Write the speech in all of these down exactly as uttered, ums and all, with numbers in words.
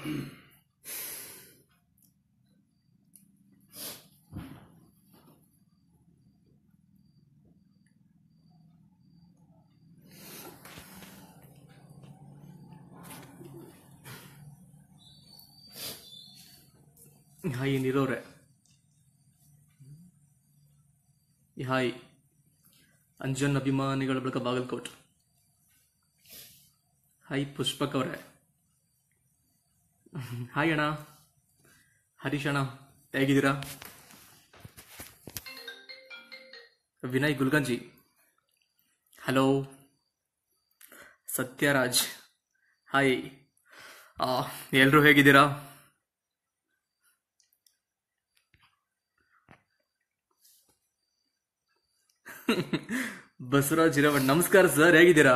Hi ನೀರವ್ರೆ, hi Anjan ಅಭಿಮಾನಿಗಳ ಬಳಕ Bagalkot. Hi Pushpak ಅವರೇ, ಹಾಯ್ ಅಣ್ಣ. ಹರೀಶ್ ಅಣ್ಣ ಹೇಗಿದ್ದೀರಾ? ವಿನಯ್ ಗುಲ್ಗಂಜಿ, ಹಲೋ. ಸತ್ಯರಾಜ್, ಹಾಯ್. ಎಲ್ಲರೂ ಹೇಗಿದ್ದೀರಾ? ಬಸವರಾಜ್ ಹಿರವಣ್, ನಮಸ್ಕಾರ ಸರ್, ಹೇಗಿದ್ದೀರಾ?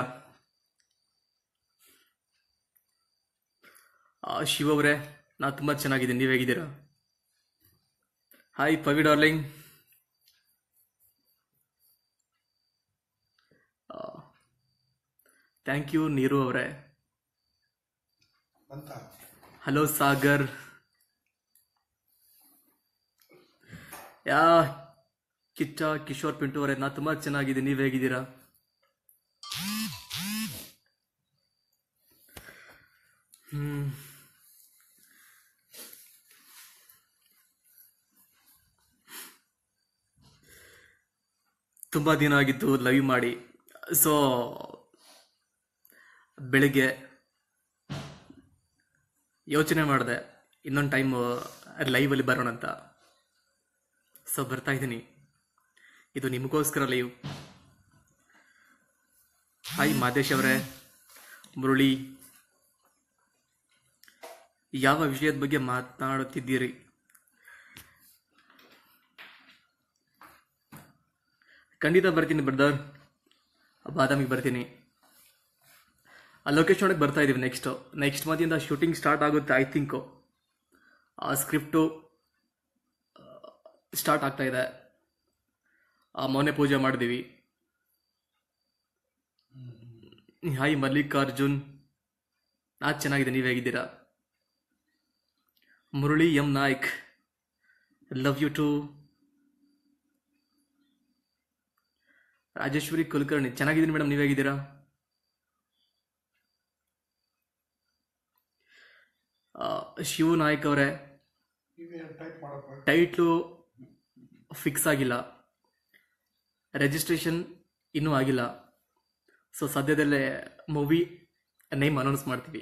ಶಿವ ಅವರೇ, ನಾ ತುಂಬಾ ಚೆನ್ನಾಗಿದ್ದೀನಿ, ನೀವು ಹೇಗಿದ್ದೀರಾ? Hi Pavi darling. Thank you Neeru ಅವರೇ. ಹಲೋ ಸಾಗರ್. ಯಾ ಕಿಚ್ಚ ಕಿಶೋರ್ ಪಿಂಟು ಅವರೇ, ನಾ ತುಂಬಾ ಚೆನ್ನಾಗಿದ್ದೀನಿ, ನೀವು ಹೇಗಿದ್ದೀರಾ? ಹ್ಮ್ ತುಂಬಾ ದಿನ ಆಗಿತ್ತು ಲೈವ್ ಮಾಡಿ. ಸೊ ಬೆಳಿಗ್ಗೆ ಯೋಚನೆ ಮಾಡಿದೆ ಇನ್ನೊಂದು ಟೈಮ್ ಲೈವಲ್ಲಿ ಬರೋಣ ಅಂತ. ಸೊ ಬರ್ತಾ ಇದ್ದೀನಿ, ಇದು ನಿಮಗೋಸ್ಕರ ಲೈವ್. ಹಾಯ್ ಮಾದೇಶ್ ಅವರೇ. ಮುರಳಿ, ಯಾವ ವಿಷಯದ ಬಗ್ಗೆ ಮಾತನಾಡುತ್ತಿದ್ದೀರಿ? ಖಂಡಿತ ಬರ್ತೀನಿ ಬ್ರದರ್, ಬಾದಾಮಿಗೆ ಬರ್ತೀನಿ. ಆ ಲೊಕೇಶನ್ ಒಳಗೆ ಬರ್ತಾ ಇದೀವಿ. ನೆಕ್ಸ್ಟ್ ನೆಕ್ಸ್ಟ್ ಮಂತಿಂದ ಶೂಟಿಂಗ್ ಸ್ಟಾರ್ಟ್ ಆಗುತ್ತೆ ಐ ಥಿಂಕ್. ಆ ಸ್ಕ್ರಿಪ್ಟು ಸ್ಟಾರ್ಟ್ ಆಗ್ತಾ ಇದೆ. ಆ ಮೊನ್ನೆ ಪೂಜೆ ಮಾಡಿದೀವಿ. ಹಾಯ್ ಮಲ್ಲಿಕಾರ್ಜುನ್, ನಾ ಚೆನ್ನಾಗಿದೆ, ನೀವು ಹೇಗಿದ್ದೀರಾ? Murali M Naik, love you too. Rajeshwari Kulkarni, ಚೆನ್ನಾಗಿದ್ದೀನಿ ಮೇಡಮ್, ನೀವು ಹೇಗಿದ್ದೀರಾ? ಶಿವ ನಾಯ್ಕ್ ಅವರೇ, ಟೈಟ್ಲು ಫಿಕ್ಸ್ ಆಗಿಲ್ಲ, ರಿಜಿಸ್ಟ್ರೇಷನ್ ಇನ್ನೂ ಆಗಿಲ್ಲ. ಸೊ ಸದ್ಯದಲ್ಲೇ ಮೂವಿ ನೇಮ್ ಅನೌನ್ಸ್ ಮಾಡ್ತೀವಿ.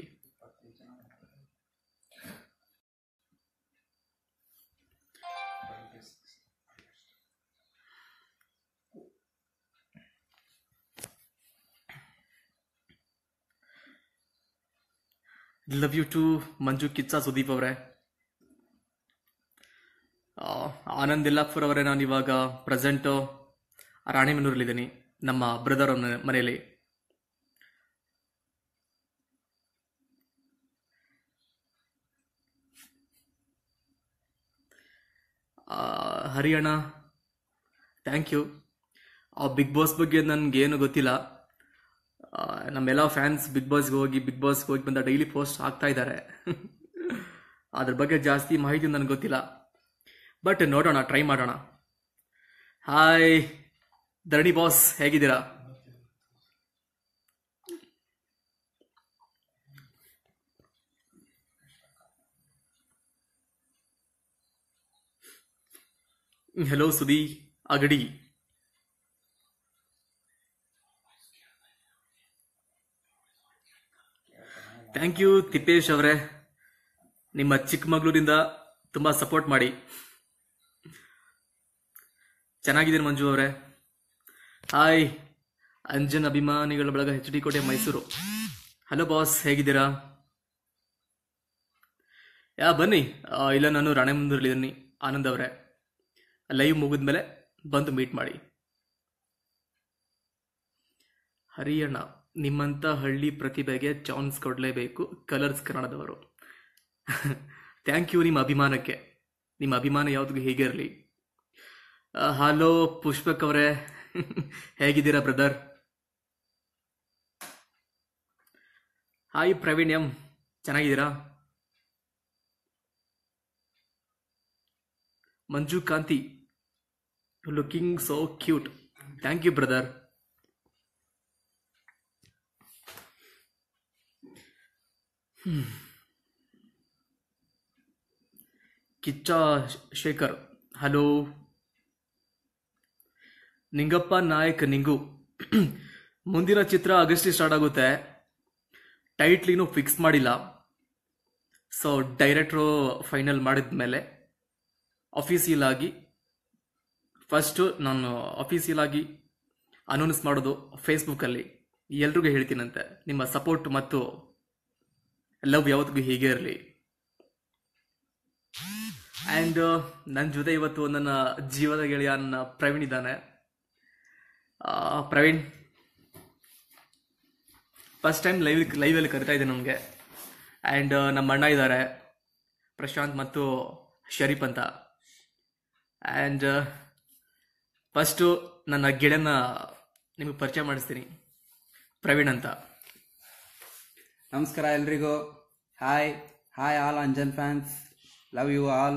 Love you too Manju Kiccha Sudeep ಅವರೇ. ಆನಂದ್ ಇಲ್ಲಾಪುರ್ ಅವರೇ, ನಾನು ಇವಾಗ ಪ್ರೆಸೆಂಟ್ ರಾಣಿಮನೂರಲ್ಲಿದ್ದೀನಿ, ನಮ್ಮ ಬ್ರದರ್ ಅವ್ರ ಮನೆಯಲ್ಲಿ. Haryana, thank you. ಆ ಬಿಗ್ ಬಾಸ್ ಬಗ್ಗೆ ನನಗೇನು ಗೊತ್ತಿಲ್ಲ. ನಮ್ಮೆಲ್ಲ ಫ್ಯಾನ್ಸ್ ಬಿಗ್ ಬಾಸ್ಗೆ ಹೋಗಿ ಬಿಗ್ ಬಾಸ್ಗೆ ಹೋಗಿ ಬಂದ ಡೈಲಿ ಪೋಸ್ಟ್ ಆಗ್ತಾ ಇದ್ದಾರೆ. ಅದ್ರ ಬಗ್ಗೆ ಜಾಸ್ತಿ ಮಾಹಿತಿ ನನಗೆ ಗೊತ್ತಿಲ್ಲ, ಬಟ್ ನೋಡೋಣ, ಟ್ರೈ ಮಾಡೋಣ. ಹಾಯ್ ಧರಣಿ ಬಾಸ್, ಹೇಗಿದ್ದೀರಾ? Hello Sudi Agadi. Thank you Tippesh ಅವರೇ, ನಿಮ್ಮ ಚಿಕ್ಕಮಗಳೂರಿಂದ ತುಂಬಾ ಸಪೋರ್ಟ್ ಮಾಡಿ. ಚೆನ್ನಾಗಿದ್ದೀನಿ ಮಂಜು ಅವರೇ. ಹಾಯ್ ಅಂಜನ್ ಅಭಿಮಾನಿಗಳ ಬಳಗ ಎಚ್ ಡಿ ಕೋಟೆ ಮೈಸೂರು. ಹಲೋ ಬಾಸ್, ಹೇಗಿದ್ದೀರಾ? ಯಾ ಬನ್ನಿ. ಇಲ್ಲ, ನಾನು ರಾಣೆಮಂದೂರಲ್ಲಿದ್ದೀನಿ. ಆನಂದ್ ಅವರೇ, ಲೈವ್ ಮುಗಿದ್ಮೇಲೆ ಬಂದು ಮೀಟ್ ಮಾಡಿ. ಹರಿಯಣ್ಣ, ನಿಮ್ಮಂಥ ಹಳ್ಳಿ ಪ್ರತಿಭೆಗೆ ಚಾನ್ಸ್ ಕೊಡಲೇಬೇಕು, ಕಲರ್ಸ್ ಕನ್ನಡದವರು. ಥ್ಯಾಂಕ್ ಯು ನಿಮ್ಮ ಅಭಿಮಾನಕ್ಕೆ. ನಿಮ್ಮ ಅಭಿಮಾನ ಯಾವ್ದಿಗೂ ಹೀಗೆ ಇರಲಿ. ಹಲೋ ಪುಷ್ಪಕ್ ಅವರೇ, ಹೇಗಿದ್ದೀರಾ ಬ್ರದರ್? ಹಾಯ್ ಪ್ರವೀಣ್ ಎಂ, ಚೆನ್ನಾಗಿದ್ದೀರಾ? Manju Kanti, looking so cute. Thank you brother. Kiccha Shekhar, hello. Ningappa Naik Ningu, ಮುಂದಿನ ಚಿತ್ರ ಆಗಸ್ಟ್ ಸ್ಟಾರ್ಟ್ ಆಗುತ್ತೆ. ಟೈಟ್ಲಿನೂ ಫಿಕ್ಸ್ ಮಾಡಿಲ್ಲ. ಸೊ ಡೈರೆಕ್ಟ್ರು ಫೈನಲ್ ಮಾಡಿದ್ಮೇಲೆ ಅಫಿಸಿಯಲ್ ಆಗಿ ಫಸ್ಟು ನಾನು ಅಫಿಸಿಯಲ್ ಆಗಿ ಅನೌನ್ಸ್ ಮಾಡೋದು ಫೇಸ್ಬುಕ್ಕಲ್ಲಿ. ಎಲ್ರಿಗೂ ಹೇಳ್ತೀನಂತೆ, ನಿಮ್ಮ ಸಪೋರ್ಟ್ ಮತ್ತು ಲವ್ ಯಾವತ್ತಿಗೂ ಹೀಗೆ ಇರಲಿ. ಆ್ಯಂಡ್ ನನ್ನ ಜೊತೆ ಇವತ್ತು ನನ್ನ ಜೀವದ ಗೆಳೆಯ ನನ್ನ ಪ್ರವೀಣ್ ಇದ್ದಾನೆ. ಪ್ರವೀಣ್ ಫಸ್ಟ್ ಟೈಮ್ ಲೈವ್ ಲೈವಲ್ಲಿ ಕರಿತಾ ಇದ್ದೆ ನಮಗೆ. ಆ್ಯಂಡ್ ನಮ್ಮ ಅಣ್ಣ ಇದ್ದಾರೆ ಪ್ರಶಾಂತ್ ಮತ್ತು ಶರೀಫ್ ಅಂತ. ಆ್ಯಂಡ್ ಫಸ್ಟು ನನ್ನ ಗೆಳೆಯನ ನಿಮಗೆ ಪರಿಚಯ ಮಾಡಿಸ್ತೀನಿ, ಪ್ರವೀಣ್ ಅಂತ. ನಮಸ್ಕಾರ ಎಲ್ರಿಗೂ. Hi hi all Anjan fans, love you all.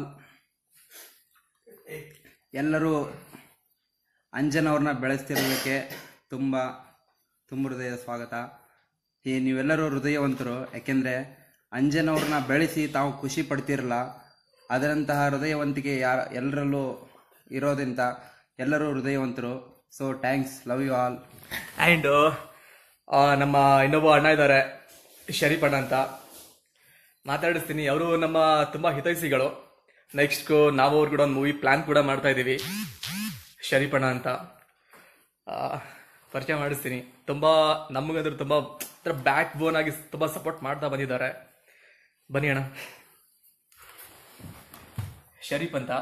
ಎಲ್ಲರೂ ಅಂಜನ್ ಅವ್ರನ್ನ ಬೆಳೆಸ್ತಿರೋದಕ್ಕೆ ತುಂಬ ತುಂಬ ಹೃದಯದ ಸ್ವಾಗತ. ಈ ನೀವೆಲ್ಲರೂ ಹೃದಯವಂತರು, ಯಾಕೆಂದರೆ ಅಂಜನ್ ಅವ್ರನ್ನ ಬೆಳೆಸಿ ತಾವು ಖುಷಿ ಪಡ್ತಿರಲ್ಲ, ಅದರಂತಹ ಹೃದಯವಂತಿಕೆ ಯಾರ ಎಲ್ಲರಲ್ಲೂ ಇರೋದ್ರಿಂದ ಎಲ್ಲರೂ ಹೃದಯವಂತರು. So thanks, love you all. And ನಮ್ಮ ಇನ್ನೊಬ್ಬ ಅಣ್ಣ ಇದ್ದಾರೆ ಶರೀಫ್ ಅಣ್ಣ ಅಂತ, ಮಾತಾಡಿಸ್ತೀನಿ. ಅವರು ನಮ್ಮ ತುಂಬ ಹಿತೈಷಿಗಳು. ನೆಕ್ಸ್ಟ್ ನಾವು ಅವ್ರು ಕೂಡ ಒಂದು ಮೂವಿ ಪ್ಲಾನ್ ಕೂಡ ಮಾಡ್ತಾ ಇದ್ದೀವಿ, ಶರೀಫ್ ಅಣ್ಣ ಅಂತ. ಪರಿಚಯ ಮಾಡಿಸ್ತೀನಿ. ತುಂಬ ನಮಗಂದ್ರೆ ತುಂಬ ಬ್ಯಾಕ್ ಬೋನ್ ಆಗಿ ತುಂಬ ಸಪೋರ್ಟ್ ಮಾಡ್ತಾ ಬಂದಿದ್ದಾರೆ. ಬನ್ನಿ ಅಣ್ಣ. ಶರೀಫ್ ಅಂತ.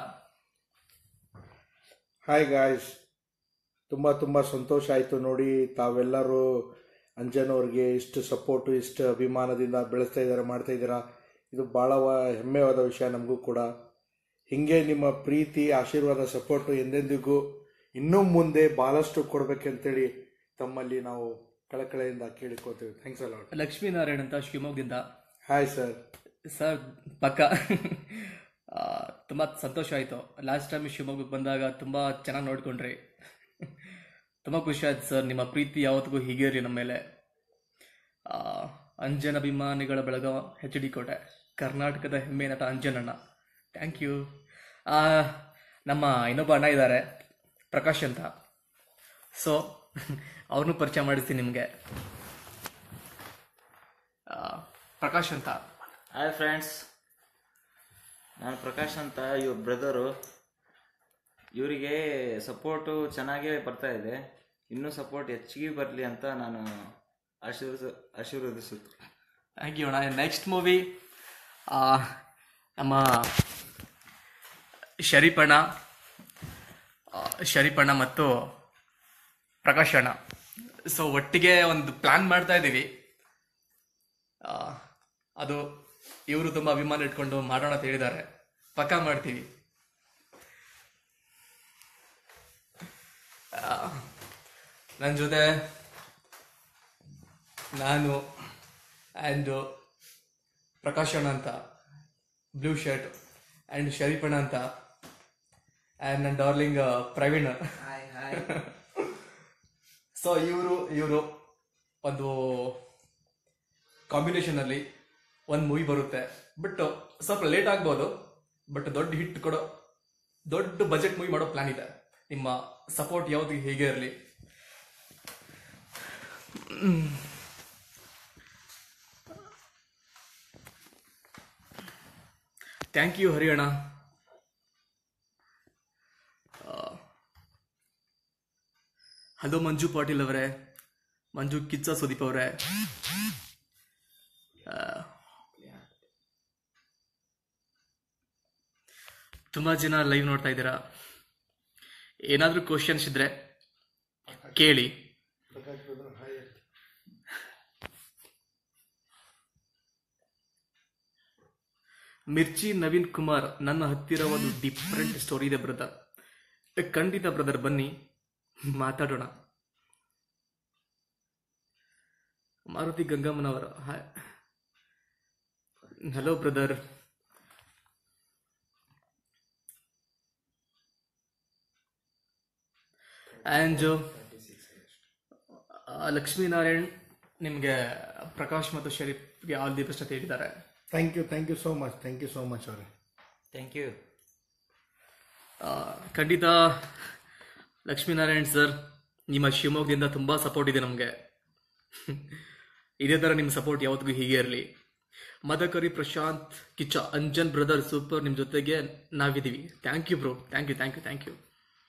ಹಾಯ್ ಗಾಯ್ಸ್, ತುಂಬ ತುಂಬ ಸಂತೋಷ ಆಯಿತು ನೋಡಿ, ತಾವೆಲ್ಲರೂ ಅಂಜನ್ ಅವ್ರಿಗೆ ಇಷ್ಟು ಸಪೋರ್ಟು ಇಷ್ಟು ಅಭಿಮಾನದಿಂದ ಬೆಳೆಸ್ತಾ ಇದ್ದಾರೆ, ಮಾಡ್ತಾ ಇದ್ದೀರಾ. ಇದು ಭಾಳ ಹೆಮ್ಮೆಯಾದ ವಿಷಯ ನಮಗೂ ಕೂಡ. ಹೀಗೆ ನಿಮ್ಮ ಪ್ರೀತಿ, ಆಶೀರ್ವಾದ, ಸಪೋರ್ಟು ಎಂದೆಂದಿಗೂ ಇನ್ನೂ ಮುಂದೆ ಭಾಳಷ್ಟು ಕೊಡಬೇಕಂತೇಳಿ ತಮ್ಮಲ್ಲಿ ನಾವು ಕಳಕಳೆಯಿಂದ ಕೇಳಿಕೋತೀವಿ. Thanks a lot. ಲಕ್ಷ್ಮೀನಾರಾಯಣ್ ಅಂತ ಶಿವಮೊಗ್ಗದಿಂದ. Hi sir. ಸರ್ ಪಕ್ಕ ತುಂಬ ಸಂತೋಷ ಆಯಿತು. ಲಾಸ್ಟ್ ಟೈಮ್ ಶಿವಮೊಗ್ಗಕ್ಕೆ ಬಂದಾಗ ತುಂಬ ಚೆನ್ನಾಗಿ ನೋಡ್ಕೊಂಡ್ರಿ. ತುಂಬ ಖುಷಿ ಆಯ್ತು ಸರ್. ನಿಮ್ಮ ಪ್ರೀತಿ ಯಾವತ್ತಿಗೂ ಹೀಗೆ ಇರಲಿ ನಮ್ಮ ಮೇಲೆ. ಅಂಜನ್ ಅಭಿಮಾನಿಗಳ ಬಳಗ, ಎಚ್ ಡಿ ಕೋಟೆ, ಕರ್ನಾಟಕದ ಹೆಮ್ಮೆ ನಟ ಅಂಜನ್ ಅಣ್ಣ. Thank you. ನಮ್ಮ ಇನ್ನೊಬ್ಬ ಅಣ್ಣ ಇದ್ದಾರೆ ಪ್ರಕಾಶ್ ಅಂತ. ಸೊ ಅವ್ರನ್ನೂ ಪರಿಚಯ ಮಾಡಿಸ್ತೀನಿ ನಿಮಗೆ. ಪ್ರಕಾಶ್ ಅಂತ. ಹಾಯ್ ಫ್ರೆಂಡ್ಸ್, ನಾನು ಪ್ರಕಾಶ್ ಅಂತ, ಇವ್ರ ಬ್ರದರು. ಇವರಿಗೆ ಸಪೋರ್ಟು ಚೆನ್ನಾಗೇ ಬರ್ತಾ ಇದೆ. ಇನ್ನೂ ಸಪೋರ್ಟ್ ಹೆಚ್ಚಿಗೆ ಬರಲಿ ಅಂತ ನಾನು ಆಶೀರ್ವದ ಆಶೀರ್ವದಿಸುತ್ತೆ. ಥ್ಯಾಂಕ್ ಯು ಅಣ್ಣ. ನೆಕ್ಸ್ಟ್ ಮೂವಿ ನಮ್ಮ ಶರೀಫ್ ಅಣ್ಣ ಶರೀಫ್ ಅಣ್ಣ ಮತ್ತು ಪ್ರಕಾಶ್ ಅಣ್ಣ. ಸೊ ಒಟ್ಟಿಗೆ ಒಂದು ಪ್ಲಾನ್ ಮಾಡ್ತಾ ಇದ್ದೀವಿ. ಅದು ಇವರು ತುಂಬ ಅಭಿಮಾನ ಇಟ್ಕೊಂಡು ಮಾಡೋಣ ಅಂತ ಹೇಳಿದ್ದಾರೆ. ಪಕ್ಕಾ ಮಾಡ್ತೀವಿ. ನನ್ನ ಜೊತೆ ನಾನು ಆ್ಯಂಡ್ ಪ್ರಕಾಶ್ ಅಣ್ಣ ಅಂತ, ಬ್ಲೂ ಶರ್ಟ್, ಆ್ಯಂಡ್ ಶರೀಫ್ ಅಣ್ಣ ಅಂತ, ಆ್ಯಂಡ್ ನನ್ನ ಡಾರ್ಲಿಂಗ್ ಪ್ರವೀಣ್. ಸೊ ಇವರು ಇವರು ಒಂದು ಕಾಂಬಿನೇಷನಲ್ಲಿ ಒಂದು ಮೂವಿ ಬರುತ್ತೆ. ಬಟ್ ಸ್ವಲ್ಪ ಲೇಟ್ ಆಗ್ಬೋದು, ಬಟ್ ದೊಡ್ಡ ಹಿಟ್ ಕೊಡೋ, ದೊಡ್ಡ ಬಜೆಟ್ ಮೂವಿ ಮಾಡೋ ಪ್ಲಾನ್ ಇದೆ. ನಿಮ್ಮ ಸಪೋರ್ಟ್ ಯಾವ್ದು ಹೀಗೆ ಇರಲಿ. Thank you Hariyanna. Hello Manju Patil ಅವರೇ, ಮಂಜು ಕಿಚ್ಚ ಸುದೀಪ್ ಅವರೇ. ತುಂಬ ಜನ ಲೈವ್ ನೋಡ್ತಾ ಇದ್ದೀರಾ. ಏನಾದರೂ ಕ್ವಶನ್ಸ್ ಇದ್ರೆ ಕೇಳಿ. ಮಿರ್ಚಿ ನವೀನ್ ಕುಮಾರ್, ನನ್ನ ಹತ್ತಿರ ಒಂದು ಡಿಫ್ರೆಂಟ್ ಸ್ಟೋರಿ ಇದೆ ಬ್ರದರ್. ಖಂಡಿತ ಬ್ರದರ್, ಬನ್ನಿ ಮಾತಾಡೋಣ. Maruti Gangammanavara, hi. Hello brother. And Lakshminarayan ನಿಮಗೆ ಪ್ರಕಾಶ್ ಮತ್ತು ಶರೀಫ್ಗೆ ಆಲ್ ದಿ ಬೆಸ್ಟ್ ಅಂತ ಹೇಳಿದ್ದಾರೆ. Thank you thank you so much thank you so much ಅವರೇ. Thank you. ಖಂಡಿತ ಲಕ್ಷ್ಮೀನಾರಾಯಣ್ ಸರ್, ನಿಮ್ಮ ಶಿವಮೊಗ್ಗದಿಂದ ತುಂಬ ಸಪೋರ್ಟ್ ಇದೆ ನಮಗೆ. ಇದೇ ಥರ ನಿಮ್ಮ ಸಪೋರ್ಟ್ ಯಾವತ್ತಿಗೂ ಹೀಗೆ ಇರಲಿ. ಮದಕರಿ, ಪ್ರಶಾಂತ್, ಕಿಚ್ಚ, ಅಂಜನ್ ಬ್ರದರ್ ಸೂಪರ್, ನಿಮ್ಮ ಜೊತೆಗೆ ನಾವಿದ್ದೀವಿ. Thank you bro, thank you thank you thank you.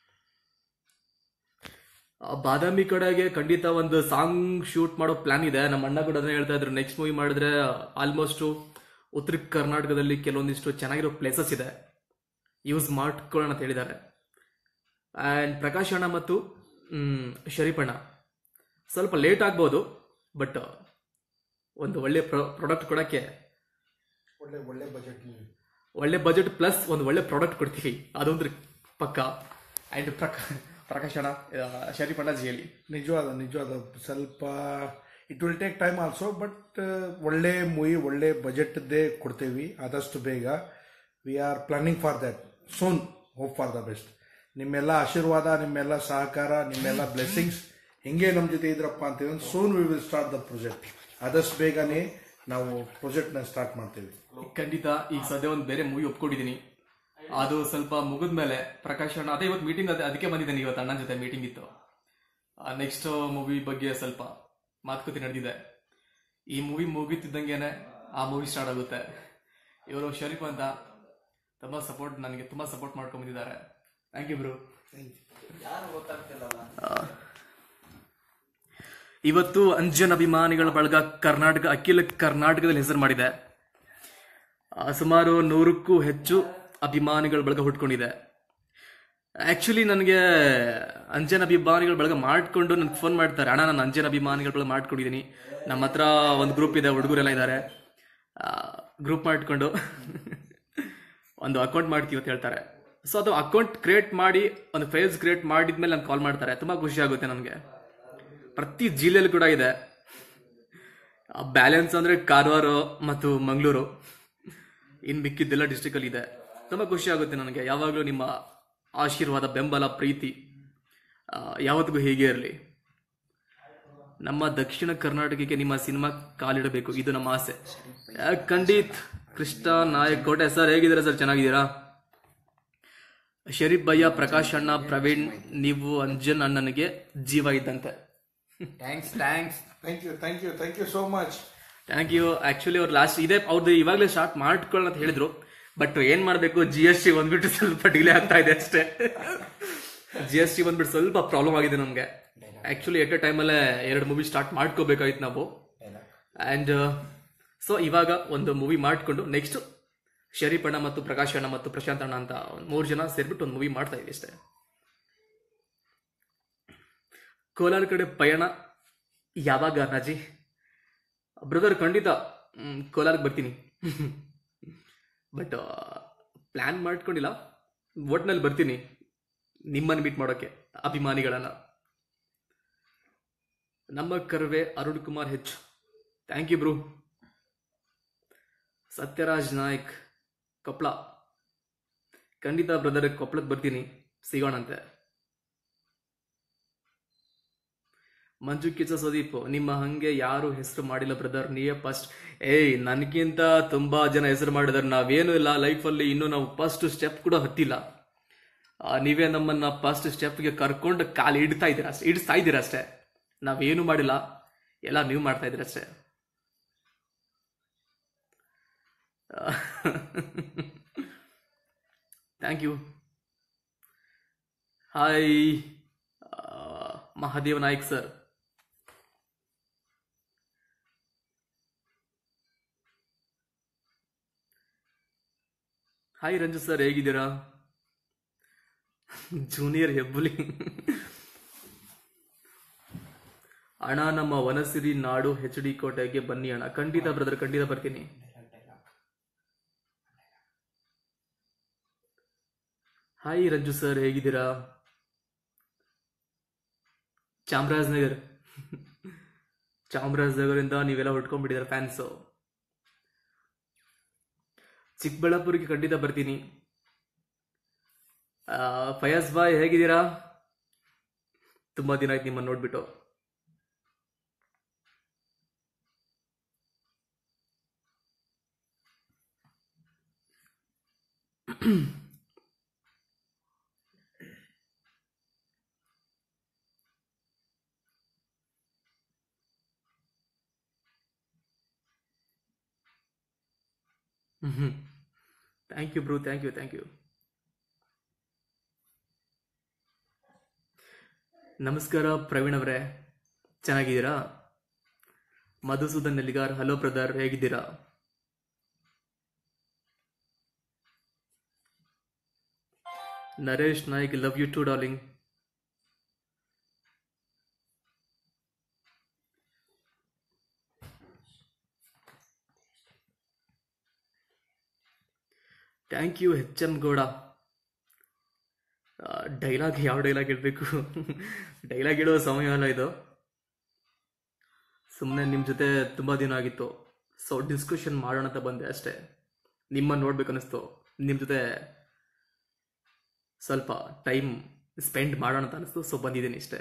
Badami ಕಡೆಗೆ ಖಂಡಿತ ಒಂದು ಸಾಂಗ್ ಶೂಟ್ ಮಾಡೋ ಪ್ಲಾನ್ ಇದೆ. ನಮ್ಮ ಅಣ್ಣ ಕೂಡ ಅದನ್ನ ಹೇಳ್ತಾ ಇದ್ರು, ನೆಕ್ಸ್ಟ್ ಮೂವಿ ಮಾಡಿದ್ರೆ ಆಲ್ಮೋಸ್ಟು ಉತ್ತರ ಕರ್ನಾಟಕದಲ್ಲಿ ಕೆಲವೊಂದಿಷ್ಟು ಚೆನ್ನಾಗಿರೋ ಪ್ಲೇಸಸ್ ಇದೆ, ಯೂಸ್ ಮಾಡ್ಕೊಳ್ಳೋಣ ಅಂತ ಹೇಳಿದ್ದಾರೆ. ಆ್ಯಂಡ್ ಪ್ರಕಾಶ್ ಅಣ್ಣ ಮತ್ತು ಶರೀಫ್ ಅಣ್ಣ ಸ್ವಲ್ಪ ಲೇಟ್ ಆಗ್ಬೋದು, ಬಟ್ ಒಂದು ಒಳ್ಳೆ ಪ್ರಾಡಕ್ಟ್ ಕೊಡೋಕ್ಕೆ ಒಳ್ಳೆ ಒಳ್ಳೆ ಬಜೆಟ್ ಒಳ್ಳೆ ಬಜೆಟ್ ಪ್ಲಸ್ ಒಂದು ಒಳ್ಳೆ ಪ್ರಾಡಕ್ಟ್ ಕೊಡ್ತೀವಿ, ಅದೊಂದು ಪಕ್ಕ. ಆ್ಯಂಡ್ ಪ್ರಕಾ ಪ್ರಕಾಶ್ ಅಣ್ಣ, ಶರೀಫ್ ಅಣ್ಣ ಜಿ ಹೇಳಿ. ನಿಜವಾದ ನಿಜವಾದ ಸ್ವಲ್ಪ it will take time also, but ಒಳ್ಳೆ ಮೂವಿ ಒಳ್ಳೆ ಬಜೆಟ್ದೇ ಕೊಡ್ತೀವಿ ಆದಷ್ಟು ಬೇಗ. We are planning for that soon. Hope for the best. ನಿಮ್ಮೆಲ್ಲ ಆಶೀರ್ವಾದ, ನಿಮ್ಮೆಲ್ಲ ಸಹಕಾರ, ನಿಮ್ಮೆಲ್ಲ ಬ್ಲೆಸ್ಸಿಂಗ್ಸ್ ಹಿಂಗೆ ನಮ್ಮ ಜೊತೆ ಇದ್ರಪ್ಪ ಅಂತೀವಿ. Soon we will start the project. ಆದಷ್ಟು ಬೇಗನೆ ನಾವು ಪ್ರಾಜೆಕ್ಟ್ನ ಸ್ಟಾರ್ಟ್ ಮಾಡ್ತೀವಿ. ಖಂಡಿತ. ಈಗ ಸದ್ಯ ಒಂದು ಬೇರೆ ಮೂವಿ ಒಪ್ಕೊಂಡಿದ್ದೀನಿ, ಅದು ಸ್ವಲ್ಪ ಮುಗಿದ ಮೇಲೆ ಪ್ರಕಾಶ್ ಅಣ್ಣ, ಅದೇ ಇವತ್ತು ಮೀಟಿಂಗ್, ಅದೇ ಅದಕ್ಕೆ ಬಂದಿದ್ದೇನೆ, ಇವತ್ತು ಅಣ್ಣನ ಜೊತೆ ಮೀಟಿಂಗ್ ಇತ್ತು. ನೆಕ್ಸ್ಟ್ ಮೂವಿ ಬಗ್ಗೆ ಸ್ವಲ್ಪ ಮಾತುಕತೆ ನಡೆದಿದೆ. ಈ ಮೂವಿ ಮುಗಿತಿದ್ದಂಗೆನೆ ಆ ಮೂವಿ ಸ್ಟಾರ್ಟ್ ಆಗುತ್ತೆ. ಇವರು ಶರೀಫ್ ಅಂತ ತುಂಬ ಸಪೋರ್ಟ್, ನನಗೆ ತುಂಬ ಸಪೋರ್ಟ್ ಮಾಡ್ಕೊಂಡು ಬಂದಿದ್ದಾರೆ. Thank you bro. ಇವತ್ತು ಅಂಜನ್ ಅಭಿಮಾನಿಗಳ ಬಳಗ ಕರ್ನಾಟಕ, ಅಖಿಲ ಕರ್ನಾಟಕದಲ್ಲಿ ಹೆಸರು ಮಾಡಿದೆ. ಸುಮಾರು ನೂರಕ್ಕೂ ಹೆಚ್ಚು ಅಭಿಮಾನಿಗಳ ಬಳಗ ಹುಟ್ಕೊಂಡಿದೆ. ಆ್ಯಕ್ಚುಲಿ ನನಗೆ ಅಂಜನ್ ಅಭಿಮಾನಿಗಳ ಬಳಗ ಮಾಡಿಕೊಂಡು ನನಗೆ ಫೋನ್ ಮಾಡ್ತಾರೆ, ಅಣ್ಣ ನಾನು ಅಂಜನ್ ಅಭಿಮಾನಿಗಳ ಬಳಗ ಮಾಡ್ಕೊಂಡಿದ್ದೀನಿ, ನಮ್ಮ ಹತ್ರ ಒಂದು ಗ್ರೂಪ್ ಇದೆ, ಹುಡುಗರೆಲ್ಲ ಇದ್ದಾರೆ, ಗ್ರೂಪ್ ಮಾಡಿಕೊಂಡು ಒಂದು ಅಕೌಂಟ್ ಮಾಡ್ತೀವಿ ಅಂತ ಹೇಳ್ತಾರೆ. ಸೊ ಅದು ಅಕೌಂಟ್ ಕ್ರಿಯೇಟ್ ಮಾಡಿ ಒಂದು ಫೇಸ್ ಕ್ರಿಯೇಟ್ ಮಾಡಿದ್ಮೇಲೆ ನಂಗೆ ಕಾಲ್ ಮಾಡ್ತಾರೆ. ತುಂಬ ಖುಷಿ ಆಗುತ್ತೆ ನನಗೆ. ಪ್ರತಿ ಜಿಲ್ಲೆಯಲ್ಲಿ ಕೂಡ ಇದೆ. ಬ್ಯಾಲೆನ್ಸ್ ಅಂದರೆ ಕಾರವಾರ ಮತ್ತು ಮಂಗಳೂರು, ಇನ್ನು ಮಿಕ್ಕಿದ್ದೆಲ್ಲ ಡಿಸ್ಟಿಕಲ್ಲಿ ಇದೆ. ತುಂಬ ಖುಷಿ ಆಗುತ್ತೆ ನನಗೆ. ಯಾವಾಗಲೂ ನಿಮ್ಮ ಆಶೀರ್ವಾದ, ಬೆಂಬಲ, ಪ್ರೀತಿ ಯಾವತ್ತಿಗೂ ಹೀಗೆ ಇರಲಿ. ನಮ್ಮ ದಕ್ಷಿಣ ಕರ್ನಾಟಕಕ್ಕೆ ನಿಮ್ಮ ಸಿನಿಮಾ ಕಾಲಿಡಬೇಕು, ಇದು ನಮ್ಮ ಆಸೆ. ಖಂಡಿತ್. ಕೃಷ್ಣ ನಾಯಕ್ ಕೋಟೆ ಸರ್, ಹೇಗಿದ್ದೀರಾ ಸರ್? ಚೆನ್ನಾಗಿದ್ದೀರಾ? ಶರೀಫ್ ಭಯ್ಯ, ಪ್ರಕಾಶ್ ಅಣ್ಣ, ಪ್ರವೀಣ್, ನೀವು ಅಂಜನ್ ಅಣ್ಣನಿಗೆ ಜೀವ ಇದ್ದಂತೆ. Thanks thanks thank you thank you thank you so much. Thank you. Actually ಅವ್ರು ಲಾಸ್ಟ್ ಇದೆ ಅವ್ರದ್ದು ಇವಾಗಲೇ ಸ್ಟಾರ್ಟ್ ಮಾಡ್ಕೊಳ್ಳೋಣ ಅಂತ ಹೇಳಿದ್ರು, ಬಟ್ ಏನ್ ಮಾಡಬೇಕು, ಜಿ ಎಸ್ ಟಿ ಬಂದ್ಬಿಟ್ಟು ಸ್ವಲ್ಪ ಡಿಲೇ ಆಗ್ತಾ ಇದೆ ಅಷ್ಟೇ. ಜಿ ಎಸ್ ಟಿ ಬಂದ್ಬಿಟ್ಟು ಸ್ವಲ್ಪ ಪ್ರಾಬ್ಲಮ್ ಆಗಿದೆ ನಮಗೆ. ಆಕ್ಚುಲಿ ಎಟ್ ಎ ಟೈಮಲ್ಲೇ ಎರಡು ಮೂವಿ ಸ್ಟಾರ್ಟ್ ಮಾಡ್ಕೋಬೇಕಾಗಿತ್ತು ನಾವು. ಆ್ಯಂಡ್ ಸೊ ಇವಾಗ ಒಂದು ಮೂವಿ ಮಾಡಿಕೊಂಡು ನೆಕ್ಸ್ಟ್ ಶರೀಫ್ ಅಣ್ಣ ಮತ್ತು ಪ್ರಕಾಶ್ ಅಣ್ಣ ಮತ್ತು ಪ್ರಶಾಂತ್ ಅಣ್ಣ ಅಂತ ಒಂದು ಮೂರು ಜನ ಸೇರ್ಬಿಟ್ಟು ಒಂದು ಮೂವಿ ಮಾಡ್ತಾ ಇದ್ವಿ ಅಷ್ಟೇ. ಕೋಲಾರ ಕಡೆ ಪಯಣ ಯಾವಾಗ ಅಣ್ಣಾಜಿ? ಬ್ರದರ್ ಖಂಡಿತ ಕೋಲಾರಕ್ಕೆ ಬರ್ತೀನಿ, ಬಟ್ ಪ್ಲ್ಯಾನ್ ಮಾಡ್ಕೊಂಡಿಲ್ಲ, ಒಟ್ನಲ್ಲಿ ಬರ್ತೀನಿ ನಿಮ್ಮನ್ನು ಮೀಟ್ ಮಾಡೋಕ್ಕೆ, ಅಭಿಮಾನಿಗಳನ್ನ. ನಮ್ಮ Karve Arun Kumar H, thank you bro. Sathyaraj Naik, Koppal, ಖಂಡಿತ ಬ್ರದರ್ ಕೊಪ್ಪಳಕ್ಕೆ ಬರ್ತೀನಿ, ಸಿಗೋಣಂತೆ. ಮಂಜು ಕಿಚ್ಚ ಸುದೀಪ್, ನಿಮ್ಮ ಹಂಗೆ ಯಾರು ಹೆಸರು ಮಾಡಿಲ್ಲ ಬ್ರದರ್, ನೀವೇ ಫಸ್ಟ್. ಏಯ್ ನನಗಿಂತ ತುಂಬಾ ಜನ ಹೆಸರು ಮಾಡಿದಾರೆ, ನಾವೇನು ಇಲ್ಲ ಲೈಫಲ್ಲಿ, ಇನ್ನೂ ನಾವು ಫಸ್ಟ್ ಸ್ಟೆಪ್ ಕೂಡ ಹತ್ತಿಲ್ಲ. ನೀವೇ ನಮ್ಮನ್ನ ಫಸ್ಟ್ ಸ್ಟೆಪ್ಗೆ ಕರ್ಕೊಂಡು ಕಾಲು ಇಡ್ತಾ ಇದ್ದೀರ ಅಷ್ಟೇ, ಇಡಿಸ್ತಾ ಇದ್ದೀರ ಅಷ್ಟೇ. ನಾವೇನು ಮಾಡಿಲ್ಲ, ಎಲ್ಲ ನೀವು ಮಾಡ್ತಾ ಇದ್ದೀರ ಅಷ್ಟೇ. Thank you. Hi Mahadev Naik sir. Hi Ranju sir, ಹೇಗಿದ್ದೀರಾ? ಜೂನಿಯರ್ ಹೆಬ್ಬುಲಿ ಅಣ್ಣ, ನಮ್ಮ ವನಸಿರಿ ನಾಡು ಹೆಚ್ ಡಿ ಕೋಟೆಗೆ ಬನ್ನಿ ಅಣ್ಣ. ಖಂಡಿತ ಬ್ರದರ್, ಖಂಡಿತ ಬರ್ತೀನಿ. ಹಾಯ್ ರಂಜು ಸರ್, ಹೇಗಿದ್ದೀರಾ? ಚಾಮರಾಜನಗರ್ ಚಾಮರಾಜನಗರಿಂದ ನೀವೆಲ್ಲ ಹೊಟ್ಕೊಂಡ್ಬಿಟ್ಟಿದ್ದಾರೆ ಫ್ಯಾನ್ಸು. ಚಿಕ್ಕಬಳ್ಳಾಪುರಕ್ಕೆ ಖಂಡಿತ ಬರ್ತೀನಿ. ಫಯಾಜ್ ಬಾಯ್ ಹೇಗಿದ್ದೀರಾ? ತುಂಬ ದಿನ ಆಯ್ತು ನಿಮ್ಮನ್ನು ನೋಡ್ಬಿಟ್ಟು. ಹ್ಞೂ thank you bro, thank you thank you. ನಮಸ್ಕಾರ ಪ್ರವೀಣ್ ಅವರೇ, ಚೆನ್ನಾಗಿದ್ದೀರಾ? ಮಧುಸೂದನ್ ನೆಲ್ಲಿಗಾರ್, ಹಲೋ ಬ್ರದರ್, ಹೇಗಿದ್ದೀರಾ? Naresh Naik, love you too darling. Thank you H M Gowda. Dialogue ಯಾವ ಡೈಲಾಗ್ ಹೇಳಬೇಕು? ಡೈಲಾಗ್ ಹೇಳೋ ಸಮಯ ಅಲ್ಲ ಇದು. ಸುಮ್ಮನೆ ನಿಮ್ಮ ಜೊತೆ ತುಂಬ ದಿನ ಆಗಿತ್ತು, ಸೊ ಡಿಸ್ಕಷನ್ ಮಾಡೋಣ ಅಂತ ಬಂದೆ ಅಷ್ಟೇ. ನಿಮ್ಮನ್ನು ನೋಡ್ಬೇಕು ಅನ್ನಿಸ್ತು, ನಿಮ್ಮ ಜೊತೆ ಸ್ವಲ್ಪ ಟೈಮ್ ಸ್ಪೆಂಡ್ ಮಾಡೋಣ ಅಂತ ಅನಿಸ್ತು, ಸೊ ಬಂದಿದ್ದೀನಿ ಇಷ್ಟೇ.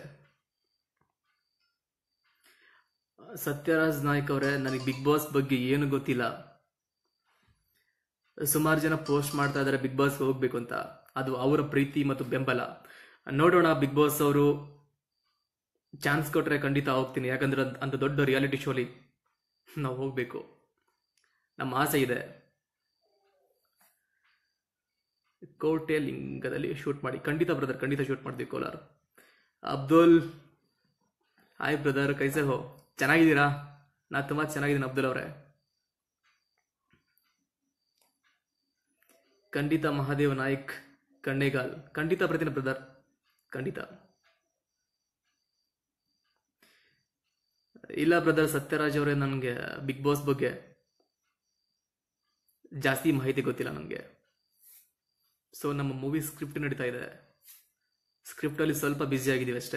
ಸತ್ಯರಾಜ್ ನಾಯ್ಕ್ ಅವರೇ, ನನಗೆ ಬಿಗ್ ಬಾಸ್ ಬಗ್ಗೆ ಏನು ಗೊತ್ತಿಲ್ಲ. ಸುಮಾರು ಜನ ಪೋಸ್ಟ್ ಮಾಡ್ತಾ ಇದ್ದಾರೆ ಬಿಗ್ ಬಾಸ್ಗೆ ಹೋಗ್ಬೇಕು ಅಂತ. ಅದು ಅವರ ಪ್ರೀತಿ ಮತ್ತು ಬೆಂಬಲ. ನೋಡೋಣ, ಬಿಗ್ ಬಾಸ್ ಅವರು ಚಾನ್ಸ್ ಕೊಟ್ಟರೆ ಖಂಡಿತ ಹೋಗ್ತೀನಿ. ಯಾಕಂದ್ರೆ ಅಂತ ದೊಡ್ಡ ರಿಯಾಲಿಟಿ ಶೋಲಿ ನಾವು ಹೋಗಬೇಕು, ನಮ್ಮ ಆಸೆ ಇದೆ. ಕೋಟೆ ಲಿಂಗದಲ್ಲಿ ಶೂಟ್ ಮಾಡಿ. ಖಂಡಿತ ಬ್ರದರ್, ಖಂಡಿತ ಶೂಟ್ ಮಾಡ್ತೀವಿ ಕೋಲಾರ. ಅಬ್ದುಲ್, ಹಾಯ್ ಬ್ರದರ್, ಕೈಸೆ ಹೋ? ಚೆನ್ನಾಗಿದ್ದೀರಾ? ನಾನು ತುಂಬ ಚೆನ್ನಾಗಿದ್ದೀನಿ ಅಬ್ದುಲ್ ಅವರೇ. ಖಂಡಿತ ಮಹಾದೇವ್ ನಾಯ್ಕ್ ಕಣ್ಣೇಗಾಲ್, ಖಂಡಿತ ಬರ್ತೀನಿ ಬ್ರದರ್, ಖಂಡಿತ. ಇಲ್ಲ ಬ್ರದರ್ ಸತ್ಯರಾಜ್ ಅವರೇ, ನನಗೆ ಬಿಗ್ ಬಾಸ್ ಬಗ್ಗೆ ಜಾಸ್ತಿ ಮಾಹಿತಿ ಗೊತ್ತಿಲ್ಲ ನನಗೆ. ಸೊ ನಮ್ಮ ಮೂವಿ ಸ್ಕ್ರಿಪ್ಟ್ ನಡೀತಾ ಇದೆ, ಸ್ಕ್ರಿಪ್ಟಲ್ಲಿ ಸ್ವಲ್ಪ ಬ್ಯುಸಿ ಆಗಿದ್ದೀವಿ ಅಷ್ಟೇ.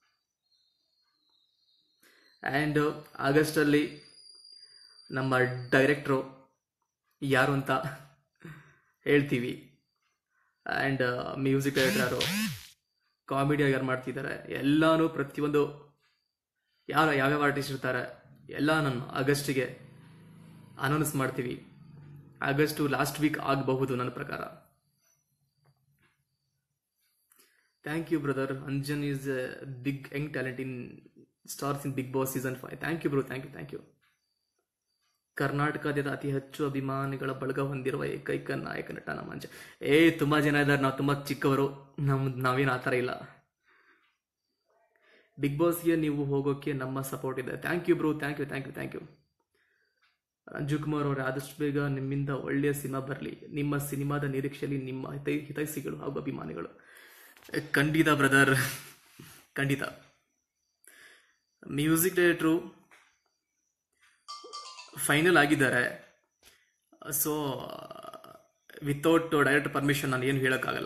ಆ್ಯಂಡ್ ಆಗಸ್ಟಲ್ಲಿ ನಮ್ಮ ಡೈರೆಕ್ಟ್ರು ಯಾರು ಅಂತ ಹೇಳ್ತೀವಿ. ಆ್ಯಂಡ್ ಮ್ಯೂಸಿಕ್ ಡೈರೆಕ್ಟರ್ ಯಾರು, ಕಾಮಿಡಿ ಯಾರು ಮಾಡ್ತಿದ್ದಾರೆ, ಎಲ್ಲನೂ ಪ್ರತಿಯೊಂದು ಯಾರು ಯಾವ್ಯಾವ ಆರ್ಟಿಸ್ಟ್ ಇರ್ತಾರೆ ಎಲ್ಲ ನಾನು ಆಗಸ್ಟಿಗೆ ಅನೌನ್ಸ್ ಮಾಡ್ತೀವಿ. ಆಗಸ್ಟು ಲಾಸ್ಟ್ ವೀಕ್ ಆಗಬಹುದು ನನ್ನ ಪ್ರಕಾರ. Thank you brother. Anjan is a big young talent in stars in Bigg Boss season five. Thank you bro, thank you thank you. ಕರ್ನಾಟಕದ ಅತಿ ಹೆಚ್ಚು ಅಭಿಮಾನಿಗಳ ಬಳಗ ಹೊಂದಿರುವ ಏಕೈಕ ನಾಯಕ ನಟ ನಮ್ಮ ಅಂಜ. ಏ ತುಂಬ ಜನ ಇದ್ದಾರೆ, ನಾವು ತುಂಬ ಚಿಕ್ಕವರು, ನಮ್ ನಾವೇನು ಆ ಥರ ಇಲ್ಲ. ಬಿಗ್ ಬಾಸ್ಗೆ ನೀವು ಹೋಗೋಕ್ಕೆ ನಮ್ಮ ಸಪೋರ್ಟ್ ಇದೆ. Thank you bro, thank you thank you thank you. Ranju Kumar ಅವರೇ, ಆದಷ್ಟು ಬೇಗ ನಿಮ್ಮಿಂದ ಒಳ್ಳೆಯ ಸಿನಿಮಾ ಬರಲಿ. ನಿಮ್ಮ ಸಿನಿಮಾದ ನಿರೀಕ್ಷೆಯಲ್ಲಿ ನಿಮ್ಮ ಹಿತೈ ಹಿತೈಷಿಗಳು ಹಾಗೂ ಅಭಿಮಾನಿಗಳು. ಖಂಡಿತ ಬ್ರದರ್, ಖಂಡಿತ. ಮ್ಯೂಸಿಕ್ ಡೈರೆಕ್ಟ್ರು ಫೈನಲ್ ಆಗಿದ್ದಾರೆ. ಸೊ ವಿತೌಟ್ ಡೈರೆಕ್ಟ್ ಪರ್ಮಿಷನ್ ನಾನು ಏನು ಹೇಳೋಕ್ಕಾಗಲ್ಲ.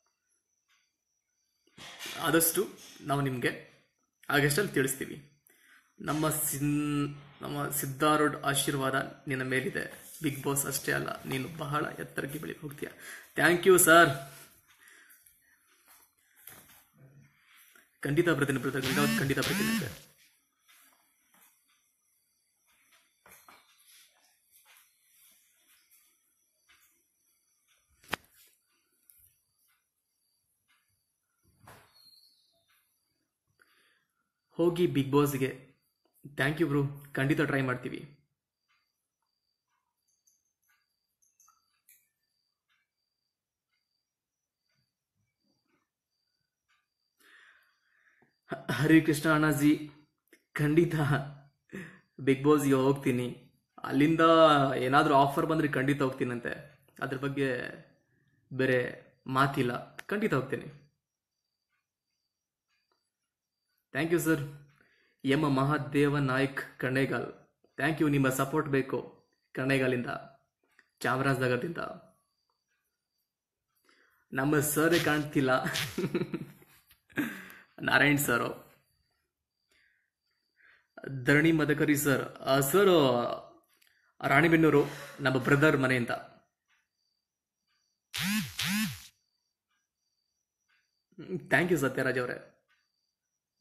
ಆದಷ್ಟು ನಾವು ನಿಮಗೆ ಆಗಸ್ಟಲ್ಲಿ ತಿಳಿಸ್ತೀವಿ. ನಮ್ಮ ಸಿನ್ ನಮ್ಮ ಸಿದ್ಧಾರೂಢ್ ಆಶೀರ್ವಾದ ನಿನ್ನ ಮೇಲಿದೆ. ಬಿಗ್ ಬಾಸ್ ಅಷ್ಟೇ ಅಲ್ಲ, ನೀನು ಬಹಳ ಎತ್ತರಕ್ಕೆ ಬೆಳಿ ಹೋಗ್ತೀಯ. Thank you sir. ಖಂಡಿತ ಬರ್ತೀನಿ ಬ್ರದರ್, ಖಂಡಿತ ಬರ್ತೀನಿ ಸರ್. ಹೋಗಿ ಬಿಗ್ ಬಾಸ್ಗೆ. ಥ್ಯಾಂಕ್ ಯು ಬ್ರೋ, ಖಂಡಿತ ಟ್ರೈ ಮಾಡ್ತೀವಿ. ಹರಿಕೃಷ್ಣ ಅಣ್ಣಾಜಿ, ಖಂಡಿತ ಬಿಗ್ ಬಾಸ್ಗೆ ಹೋಗ್ತೀನಿ. ಅಲ್ಲಿಂದ ಏನಾದರೂ ಆಫರ್ ಬಂದರೆ ಖಂಡಿತ ಹೋಗ್ತೀನಂತೆ. ಅದ್ರ ಬಗ್ಗೆ ಬೇರೆ ಮಾತಿಲ್ಲ, ಖಂಡಿತ ಹೋಗ್ತೀನಿ. Thank you sir. M Mahadeva Naik Kannegal, thank you. ನಿಮ್ಮ ಸಪೋರ್ಟ್ ಬೇಕು ಕಣ್ಣೇಗಾಲಿಂದ, ಚಾಮರಾಜನಗರದಿಂದ. ನಮ್ಮ ಸರೇ ಕಾಣ್ತಿಲ್ಲ, Narayan sir. Dharani Madakari sir, sir Ranibennur, ನಮ್ಮ ಬ್ರದರ್ ಮನೆಯಿಂದ. ಥ್ಯಾಂಕ್ ಯು ಸತ್ಯರಾಜ್ ಅವರೇ.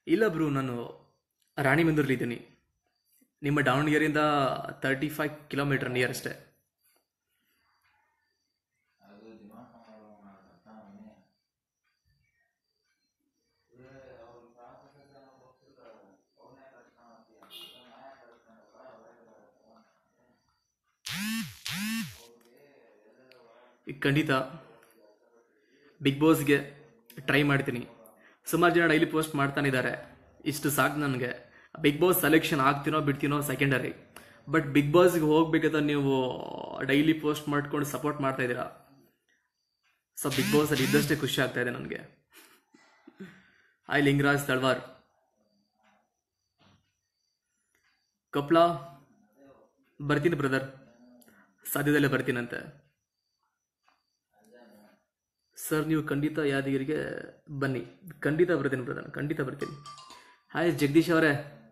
ಇಲ್ಲ ಬ್ರೂ, ನಾನು ರಾಣಿಬೆನ್ನೂರಲ್ಲಿದ್ದೀನಿ. ನಿಮ್ಮ ದಾವಣಗೆರೆಯಿಂದ ತರ್ಟಿ ಫೈವ್ ಕಿಲೋಮೀಟರ್ ನಿಯರ್ ಅಷ್ಟೇ. ಖಂಡಿತ ಬಿಗ್ ಬಾಸ್ಗೆ ಟ್ರೈ ಮಾಡ್ತೀನಿ. ಸುಮಾರು ಜನ ಡೈಲಿ ಪೋಸ್ಟ್ ಮಾಡ್ತಾನಿದ್ದಾರೆ, ಇಷ್ಟು ಸಾಕು ನನಗೆ. ಬಿಗ್ ಬಾಸ್ ಸೆಲೆಕ್ಷನ್ ಆಗ್ತೀನೋ ಬಿಡ್ತೀನೋ ಸೆಕೆಂಡರಿ, ಬಟ್ ಬಿಗ್ ಬಾಸ್ಗೆ ಹೋಗ್ಬೇಕಾದ್ರೆ ನೀವು ಡೈಲಿ ಪೋಸ್ಟ್ ಮಾಡ್ಕೊಂಡು ಸಪೋರ್ಟ್ ಮಾಡ್ತಾ ಇದ್ದೀರಾ. ಸೊ ಬಿಗ್ ಬಾಸ್ ಅಲ್ಲಿ ಇದ್ದಷ್ಟೇ ಖುಷಿ ಆಗ್ತಾ ಇದೆ ನನಗೆ. ಹಾಯ್ ಲಿಂಗರಾಜ್ ತಳ್ವಾರ್. ಕೊಪ್ಪಳ ಬರ್ತೀನಿ ಬ್ರದರ್, ಸದ್ಯದಲ್ಲೇ ಬರ್ತೀನಂತೆ. ಸರ್ ನೀವು ಖಂಡಿತ ಯಾದಗಿರಿಗೆ ಬನ್ನಿ. ಖಂಡಿತ ಬರ್ತೀನಿ ಬ್ರದರ್, ಖಂಡಿತ ಬರ್ತೀನಿ. ಹಾಯ್ ಜಗದೀಶ್ ಅವರೇ.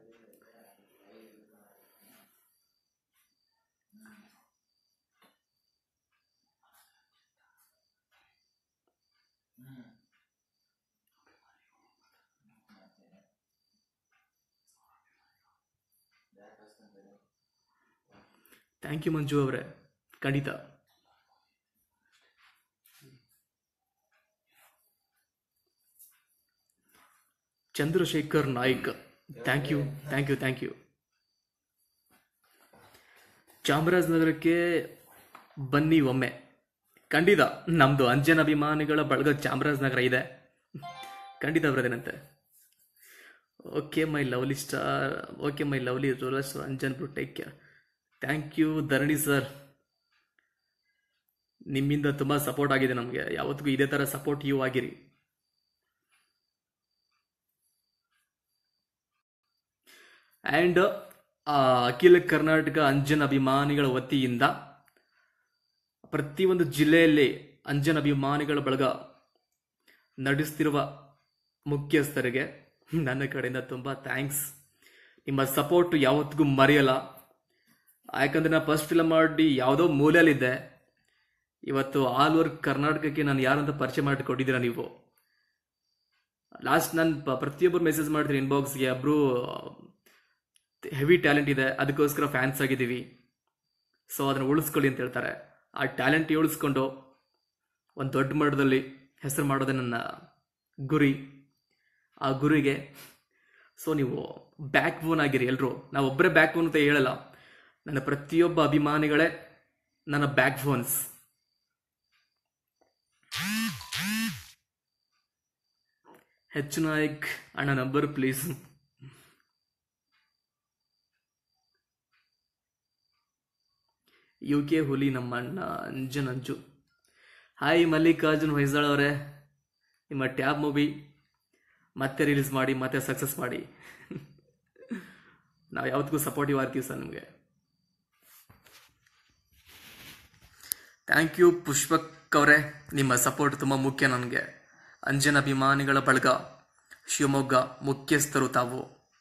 ಥ್ಯಾಂಕ್ ಯು ಮಂಜು ಅವರೇ, ಖಂಡಿತ. Chandrashekhar Naik, thank you thank you thank you. ಚಾಮರಾಜನಗರಕ್ಕೆ ಬನ್ನಿ ಒಮ್ಮೆ. ಖಂಡಿತ, ನಮ್ದು ಅಂಜನ್ ಅಭಿಮಾನಿಗಳ ಬಳಗ ಚಾಮರಾಜನಗರ ಇದೆ, ಖಂಡಿತ ಬರೋದೇನಂತೆ. Okay my lovely star, okay my lovely rollers Anjan bro, take care. Thank you Dharani sir, ನಿಮ್ಮಿಂದ ತುಂಬ ಸಪೋರ್ಟ್ ಆಗಿದೆ ನಮಗೆ. ಯಾವತ್ತಿಗೂ ಇದೇ ಥರ ಸಪೋರ್ಟ್ ಯು ಆಗಿರಿ. ಆ್ಯಂಡ್ ಅಖಿಲ ಕರ್ನಾಟಕ ಅಂಜನ್ ಅಭಿಮಾನಿಗಳ ವತಿಯಿಂದ ಪ್ರತಿಯೊಂದು ಜಿಲ್ಲೆಯಲ್ಲಿ ಅಂಜನ್ ಅಭಿಮಾನಿಗಳ ಬಳಗ ನಡೆಸ್ತಿರುವ ಮುಖ್ಯಸ್ಥರಿಗೆ ನನ್ನ ಕಡೆಯಿಂದ ತುಂಬ ಥ್ಯಾಂಕ್ಸ್. ನಿಮ್ಮ ಸಪೋರ್ಟ್ ಯಾವತ್ತಿಗೂ ಮರೆಯಲ್ಲ. ಯಾಕಂದರೆ ನಾನು ಫಸ್ಟ್ ಫಿಲಮ್ ಮಾಡಿ ಯಾವುದೋ ಮೂಲೆಯಲ್ಲಿದ್ದೆ, ಇವತ್ತು ಆಲ್ ಓವರ್ ಕರ್ನಾಟಕಕ್ಕೆ ನಾನು ಯಾರಂತ ಪರಿಚಯ ಮಾಡಿಕೊಟ್ಟಿದ್ದೀರಾ ನೀವು. ಲಾಸ್ಟ್ ನಾನು ಪ್ರತಿಯೊಬ್ಬರು ಮೆಸೇಜ್ ಮಾಡ್ತೀನಿ ಇನ್ಬಾಕ್ಸ್ಗೆ, ಒಬ್ಬರು ಹೆವಿ ಟ್ಯಾಲೆಂಟ್ ಇದೆ, ಅದಕ್ಕೋಸ್ಕರ ಫ್ಯಾನ್ಸ್ ಆಗಿದ್ದೀವಿ, ಸೊ ಅದನ್ನು ಉಳಿಸ್ಕೊಳ್ಳಿ ಅಂತ ಹೇಳ್ತಾರೆ. ಆ ಟ್ಯಾಲೆಂಟ್ ಉಳಿಸ್ಕೊಂಡು ಒಂದು ದೊಡ್ಡ ಮಟ್ಟದಲ್ಲಿ ಹೆಸರು ಮಾಡೋದೇ ನನ್ನ ಗುರಿ. ಆ ಗುರಿಗೆ ಸೊ ನೀವು ಬ್ಯಾಕ್ ಬೋನ್ ಆಗಿರಿ ಎಲ್ಲರೂ. ನಾವು ಒಬ್ಬರೇ ಬ್ಯಾಕ್ ಬೋನ್ ಅಂತ ಹೇಳಲ್ಲ, ನನ್ನ ಪ್ರತಿಯೊಬ್ಬ ಅಭಿಮಾನಿಗಳೇ ನನ್ನ ಬ್ಯಾಕ್ ಬೋನ್ಸ್. ಹೆಚ್ಚು ನಾಯಕ್ ಅಣ್ಣ ನಂಬರ್ ಪ್ಲೀಸ್. ಯು ಕೆ ಹುಲಿ ನಮ್ಮ ಅಣ್ಣ ಅಂಜನ್ ಅಂಜು. ಹಾಯ್ ಮಲ್ಲಿಕಾರ್ಜುನ್ ಹೊಯ್ಸಳ್ ಅವರೇ, ನಿಮ್ಮ ಟ್ಯಾಬ್ ಮೂವಿ ಮತ್ತೆ ರಿಲೀಸ್ ಮಾಡಿ, ಮತ್ತೆ ಸಕ್ಸಸ್ ಮಾಡಿ. ನಾವು ಯಾವತ್ತಿಗೂ ಸಪೋರ್ಟಿವ್ ಆಗ್ತೀವಿ ಸರ್ ನಿಮಗೆ. ಥ್ಯಾಂಕ್ ಯು ಪುಷ್ಪಕ್ ಅವರೇ, ನಿಮ್ಮ ಸಪೋರ್ಟ್ ತುಂಬ ಮುಖ್ಯ ನನಗೆ. ಅಂಜನ್ ಅಭಿಮಾನಿಗಳ ಬಳಗ ಶಿವಮೊಗ್ಗ ಮುಖ್ಯಸ್ಥರು ತಾವು.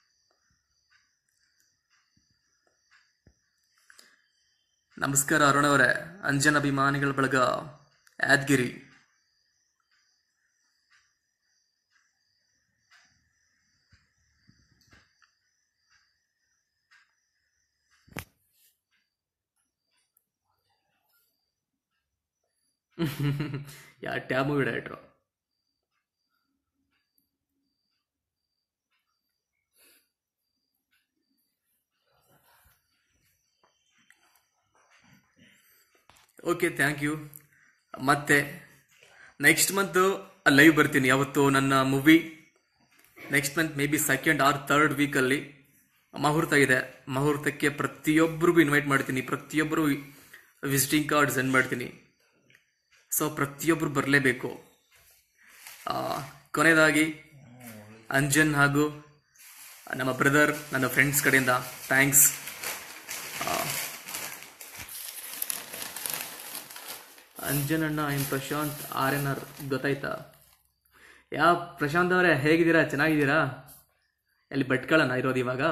ನಮಸ್ಕಾರ ಅರುಣ್ ಅವರೇ, ಅಂಜನ್ ಅಭಿಮಾನಿಗಳ ಬಳಗ Yadgiri. Yeah tab movie director. Okay thank you. ಮತ್ತೆ ನೆಕ್ಸ್ಟ್ ಮಂತ್ ಲೈವ್ ಬರ್ತೀನಿ. ಯಾವತ್ತು ನನ್ನ movie next month may be second or third ವೀಕಲ್ಲಿ ಮುಹೂರ್ತ ಇದೆ. ಮುಹೂರ್ತಕ್ಕೆ ಪ್ರತಿಯೊಬ್ಬರಿಗೂ ಇನ್ವೈಟ್ ಮಾಡ್ತೀನಿ, ಪ್ರತಿಯೊಬ್ಬರು ವಿಸಿಟಿಂಗ್ ಕಾರ್ಡ್ ಸೆಂಡ್ ಮಾಡ್ತೀನಿ. ಸೊ ಪ್ರತಿಯೊಬ್ಬರು ಬರಲೇಬೇಕು. ಕೊನೆಯದಾಗಿ ಅಂಜನ್ ಹಾಗೂ ನಮ್ಮ ಬ್ರದರ್, ನನ್ನ ಫ್ರೆಂಡ್ಸ್ ಕಡೆಯಿಂದ ಥ್ಯಾಂಕ್ಸ್. ಅಂಜನ್ ಅಣ್ಣ, I am Prashanth R N R, ಗೊತ್ತಾಯ್ತಾ? ಯಾ ಪ್ರಶಾಂತ್ ಅವರೇ, ಹೇಗಿದ್ದೀರಾ? ಚೆನ್ನಾಗಿದ್ದೀರಾ? ಎಲ್ಲಿ ಭಟ್ಕಳನ ಇರೋದು ಇವಾಗ?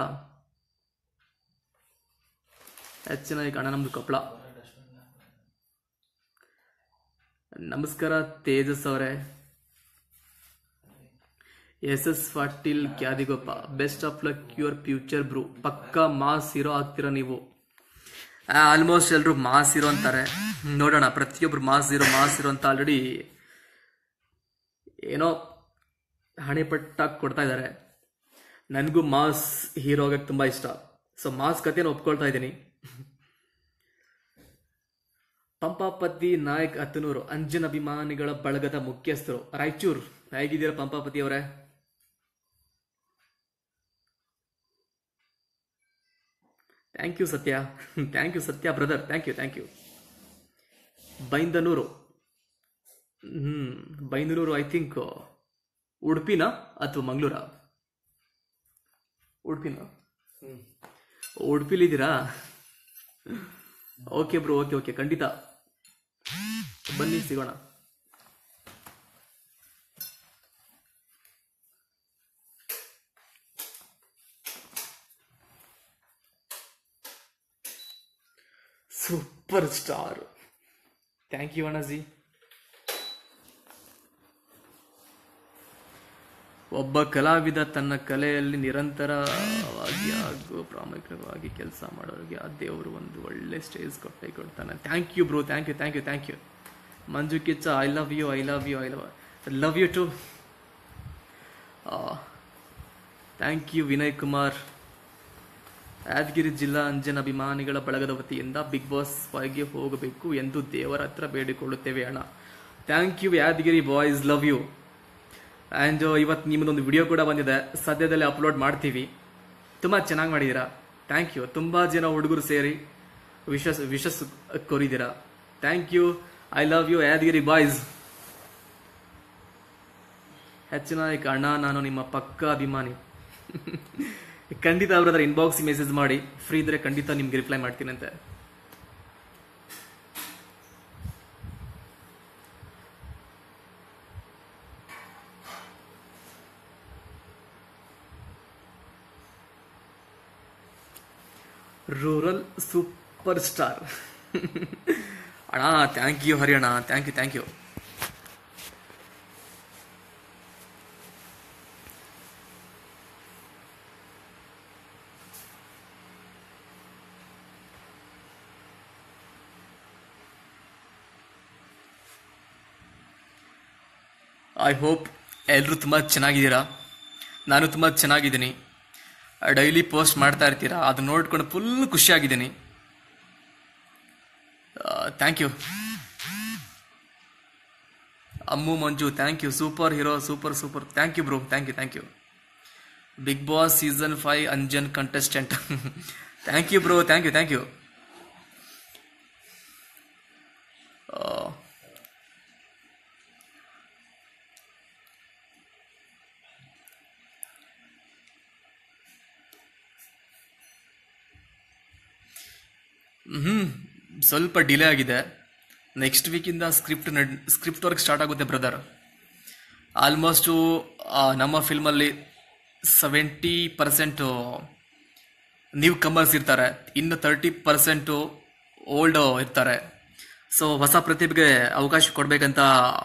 ಎಷ್ಟು ಚೆನ್ನಾಗಿ ಅಣ್ಣ, ನಮ್ದು ಕೊಪ್ಪಳ. ನಮಸ್ಕಾರ ತೇಜಸ್ ಅವರೇ. S S Patil Kyadigoppa, best of luck your future bro. ಪಕ್ಕ ಮಾಸ್ ಹೀರೋ ಆಗ್ತೀರಾ ನೀವು. ಆಲ್ಮೋಸ್ಟ್ ಎಲ್ಲರೂ ಮಾಸ್ ಹೀರೋ ಅಂತಾರೆ, ನೋಡೋಣ. ಪ್ರತಿಯೊಬ್ರು ಮಾಸ್ ಹೀರೋ ಮಾಸ್ ಹೀರೋ ಅಂತ ಆಲ್ರೆಡಿ ಏನೋ ಹಣೆಪಟ್ಟಾಗಿ ಕೊಡ್ತಾ ಇದ್ದಾರೆ. ನನಗೂ ಮಾಸ್ ಹೀರೋ ಆಗಕ್ಕೆ ತುಂಬ ಇಷ್ಟ. ಸೊ ಮಾಸ್ ಕಥೆನ ಒಪ್ಕೊಳ್ತಾ ಇದ್ದೀನಿ. ಪಂಪಾಪತಿ ನಾಯಕ್ ಹತ್ತನೂರು, ಅಂಜನ್ ಅಭಿಮಾನಿಗಳ ಬಳಗದ ಮುಖ್ಯಸ್ಥರು, ರಾಯಚೂರು. ಹೇಗಿದ್ದೀರಾ ಪಂಪಾಪತಿ ಅವರೇ? Thank you Sathya, thank you Sathya brother, thank you thank you. Baindanur, ಹ್ಮ್ ಬೈಂದನೂರು ಐ ಥಿಂಕ್ ಉಡುಪಿನ ಅಥವಾ ಮಂಗಳೂರ? ಉಡುಪಿನ, ಉಡುಪಿಲಿದ್ದೀರಾ? ಓಕೆ ಬ್ರೋ, ಓಕೆ ಓಕೆ, ಖಂಡಿತ ಬನ್ನಿ, ಸಿಗೋಣ. Super star, thank you Annaji. ಒಬ್ಬ ಕಲಾವಿದ ತನ್ನ ಕಲೆಯಲ್ಲಿ ನಿರಂತರವಾಗಿ ಹಾಗೂ ಪ್ರಾಮಾಣಿಕವಾಗಿ ಕೆಲಸ ಮಾಡೋರಿಗೆ ಆ ದೇವರು ಒಂದು ಒಳ್ಳೆ ಸ್ಟೇಜ್ ಕೊಟ್ಟೆ ಕೊಡ್ತಾನೆ. Thank you bro, thank you thank you thank you. Manju Kiccha, I love you I love you I love love you too. Thank you Vinay Kumar. Yadgiri ಜಿಲ್ಲಾ ಅಂಜನ್ ಅಭಿಮಾನಿಗಳ ಬಳಗದ ವತಿಯಿಂದ ಬಿಗ್ ಬಾಸ್ ಫೈವ್ಗೆ ಹೋಗಬೇಕು ಎಂದು ದೇವರ ಹತ್ರ ಬೇಡಿಕೊಳ್ಳುತ್ತೇವೆ ಅಣ್ಣ. Thank you Yadgiri boys, love you. And ಇವತ್ತು ನಿಮ್ಮದೊಂದು ವಿಡಿಯೋ ಕೂಡ ಬಂದಿದೆ, ಸದ್ಯದಲ್ಲೇ ಅಪ್ಲೋಡ್ ಮಾಡ್ತೀವಿ. ತುಂಬ ಚೆನ್ನಾಗಿ ಮಾಡಿದ್ದೀರಾ, ಥ್ಯಾಂಕ್ ಯು. ತುಂಬ ಜನ ಹುಡುಗರು ಸೇರಿ ವಿಶಸ್ ವಿಶಸ್ ಕೋರಿದ್ದೀರಾ, thank you. I love you Yadgiri boys. ಹೆಚ್ಚಿನ ಅಣ್ಣ, ನಾನು ನಿಮ್ಮ ಪಕ್ಕ ಅಭಿಮಾನಿ. ಖಂಡಿತ ಅವರದ್ರ ಇನ್ಬಾಕ್ಸ್ ಮೆಸೇಜ್ ಮಾಡಿ, ಫ್ರೀ ಇದ್ರೆ ಖಂಡಿತ ನಿಮ್ಗೆ ರಿಪ್ಲೈ ಮಾಡ್ತೀನಂತೆ. ರೂರಲ್ ಸೂಪರ್ ಸ್ಟಾರ್ ಅಣ್ಣ, thank you Hariyanna, thank you thank you. I hope ಎಲ್ಲರೂ ತುಂಬ ಚೆನ್ನಾಗಿದ್ದೀರಾ. ನಾನು ತುಂಬ ಚೆನ್ನಾಗಿದ್ದೀನಿ. ಡೈಲಿ ಪೋಸ್ಟ್ ಮಾಡ್ತಾ ಇರ್ತೀರಾ, ಅದು ನೋಡ್ಕೊಂಡು ಫುಲ್ ಖುಷಿಯಾಗಿದ್ದೀನಿ. Thank you. Ammu Manju, thank you. Super hero, super super, thank you bro, thank you thank you. Bigg Boss season five Anjan contestant, thank you bro, thank you thank you. ಹ್ಞೂ ಸ್ವಲ್ಪ ಡಿಲೇ ಆಗಿದೆ. Next ವೀಕಿಂದ script and script work start ಆಗುತ್ತೆ brother. Almost ನಮ್ಮ ಫಿಲ್ಮಲ್ಲಿ seventy percent newcomers ಇರ್ತಾರೆ, ಇನ್ನು thirty percent old ಇರ್ತಾರೆ. ಸೊ ಹೊಸ ಪ್ರತಿಭೆಗೆ ಅವಕಾಶ ಕೊಡಬೇಕಂತ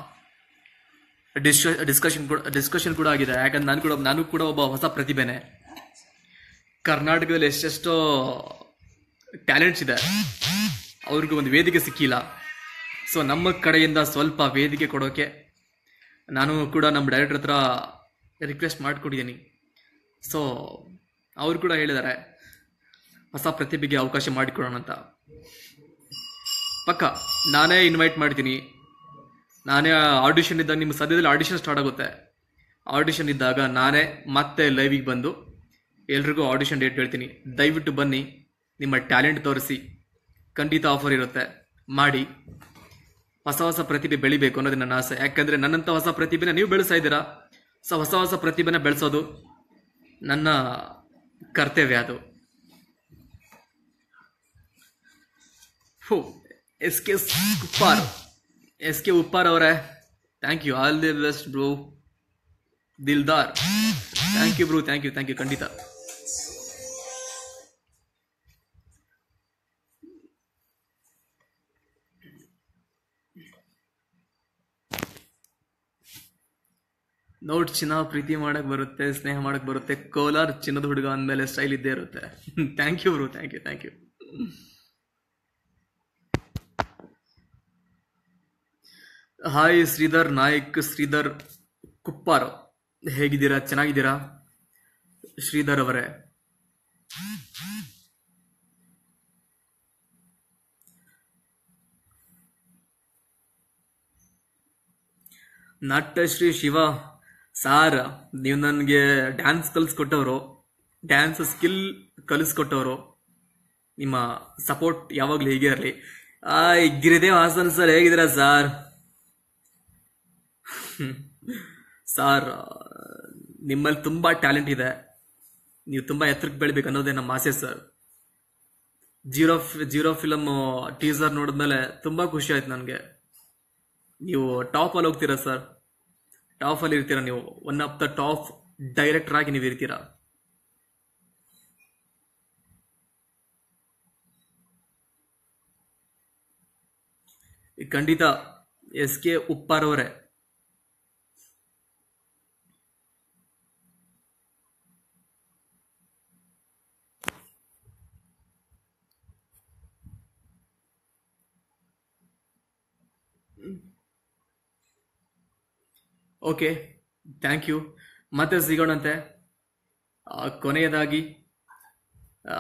ಡಿಸ್ಕ ಡಿಸ್ಕಷನ್ ಕೂಡ ಡಿಸ್ಕಷನ್ ಕೂಡ ಆಗಿದೆ. ಯಾಕಂದ್ರೆ ನಾನು ಕೂಡ ನಾನು ಕೂಡ ಒಬ್ಬ ಹೊಸ ಪ್ರತಿಭೆನೇ. ಕರ್ನಾಟಕದಲ್ಲಿ ಎಷ್ಟೆಷ್ಟೋ ಟ್ಯಾಲೆಂಟ್ಸ್ ಇದೆ, ಅವ್ರಿಗೂ ಒಂದು ವೇದಿಕೆ ಸಿಕ್ಕಿಲ್ಲ. ಸೊ ನಮ್ಮ ಕಡೆಯಿಂದ ಸ್ವಲ್ಪ ವೇದಿಕೆ ಕೊಡೋಕೆ ನಾನು ಕೂಡ ನಮ್ಮ ಡೈರೆಕ್ಟರ್ ಹತ್ರ ರಿಕ್ವೆಸ್ಟ್ ಮಾಡಿಕೊಟ್ಟಿದ್ದೀನಿ. ಸೊ ಅವರು ಕೂಡ ಹೇಳಿದ್ದಾರೆ ಹೊಸ ಪ್ರತಿಭೆಗೆ ಅವಕಾಶ ಮಾಡಿಕೊಡೋಣ ಅಂತ. ಪಕ್ಕ ನಾನೇ ಇನ್ವೈಟ್ ಮಾಡ್ತೀನಿ. ನಾನೇ ಆಡಿಷನ್ ಇದ್ದಾಗ, ನಿಮ್ಮ ಸದ್ಯದಲ್ಲಿ ಆಡಿಷನ್ ಸ್ಟಾರ್ಟ್ ಆಗುತ್ತೆ. ಆಡಿಷನ್ ಇದ್ದಾಗ ನಾನೇ ಮತ್ತೆ ಲೈವಿಗೆ ಬಂದು ಎಲ್ರಿಗೂ ಆಡಿಷನ್ ಡೇಟ್ ಹೇಳ್ತೀನಿ. ದಯವಿಟ್ಟು ಬನ್ನಿ, ನಿಮ್ಮ ಟ್ಯಾಲೆಂಟ್ ತೋರಿಸಿ. ಖಂಡಿತ ಆಫರ್ ಇರುತ್ತೆ, ಮಾಡಿ. ಹೊಸ ಹೊಸ ಪ್ರತಿಭೆ ಬೆಳಿಬೇಕು ಅನ್ನೋದು ನನ್ನ ಆಸೆ. ಯಾಕಂದರೆ ನನ್ನಂಥ ಹೊಸ ಪ್ರತಿಭೆನ ನೀವು ಬೆಳೆಸ್ತಾ ಇದ್ದೀರಾ. ಸೊ ಹೊಸ ಹೊಸ ಪ್ರತಿಭೆನ ಬೆಳೆಸೋದು ನನ್ನ ಕರ್ತವ್ಯ. ಅದು ಹೋ S K Uppar S K Uppar ಅವರೇ, thank you. All the best bro. Dildar, thank you bro, thank you thank you ಖಂಡಿತ. ನೋಟ್ ಚಿನ್ನ ಪ್ರೀತಿ ಮಾಡಕ್ ಬರುತ್ತೆ, ಸ್ನೇಹ ಮಾಡಕ್ ಬರುತ್ತೆ, ಕೋಲಾರ್ ಚಿನ್ನದ ಹುಡುಗ ಅಂದಮೇಲೆ ಸ್ಟೈಲ್ ಇದ್ದೇ ಇರುತ್ತೆ. Thank you bro, thank you thank you. Hi Shridhar Nayak, Shridhar Kuppar, ಹೇಗಿದ್ದೀರಾ? ಚೆನ್ನಾಗಿದ್ದೀರಾ ಶ್ರೀಧರ್ ಅವರೇ? ನಾಟ್ಯಶ್ರೀ ಶಿವ ಸಾರ್, ನೀವು ನನಗೆ ಡ್ಯಾನ್ಸ್ ಕಲಿಸ್ಕೊಟ್ಟವರು, ಡ್ಯಾನ್ಸ್ ಸ್ಕಿಲ್ ಕಲಿಸ್ಕೊಟ್ಟವರು, ನಿಮ್ಮ ಸಪೋರ್ಟ್ ಯಾವಾಗಲೂ ಹೀಗೆ ಇರಲಿ. ಆ ಗಿರಿದೇವ್ ಹಾಸನ್ ಸರ್, ಹೇಗಿದ್ದೀರಾ ಸಾರ್? ಸಾರ್, ನಿಮ್ಮಲ್ಲಿ ತುಂಬಾ ಟ್ಯಾಲೆಂಟ್ ಇದೆ, ನೀವು ತುಂಬಾ ಎತ್ತರಕ್ಕೆ ಬೆಳಿಬೇಕು ಅನ್ನೋದೇ ನಮ್ಮ ಆಸೆ sir. Zero zero film teaser ನೋಡಿದ್ಮೇಲೆ ತುಂಬಾ ಖುಷಿ ಆಯ್ತು ನನಗೆ. ನೀವು ಟಾಪ್ ಅಲ್ಲಿ ಹೋಗ್ತೀರಾ ಸರ್, ಟಾಪ್ ಅಲ್ಲಿ ಇರ್ತೀರಾ ನೀವು, one of the top director ಆಗಿ ನೀವು ಇರ್ತೀರಾ. ಖಂಡಿತ ಎಸ್ ಕೆ ಉಪ್ಪಾರ್ ಅವರೇ. Okay, thank you. ಮತ್ತೆ ಸಿಗೋಣಂತೆ. ಆ, ಕೊನೆಯದಾಗಿ ಆ,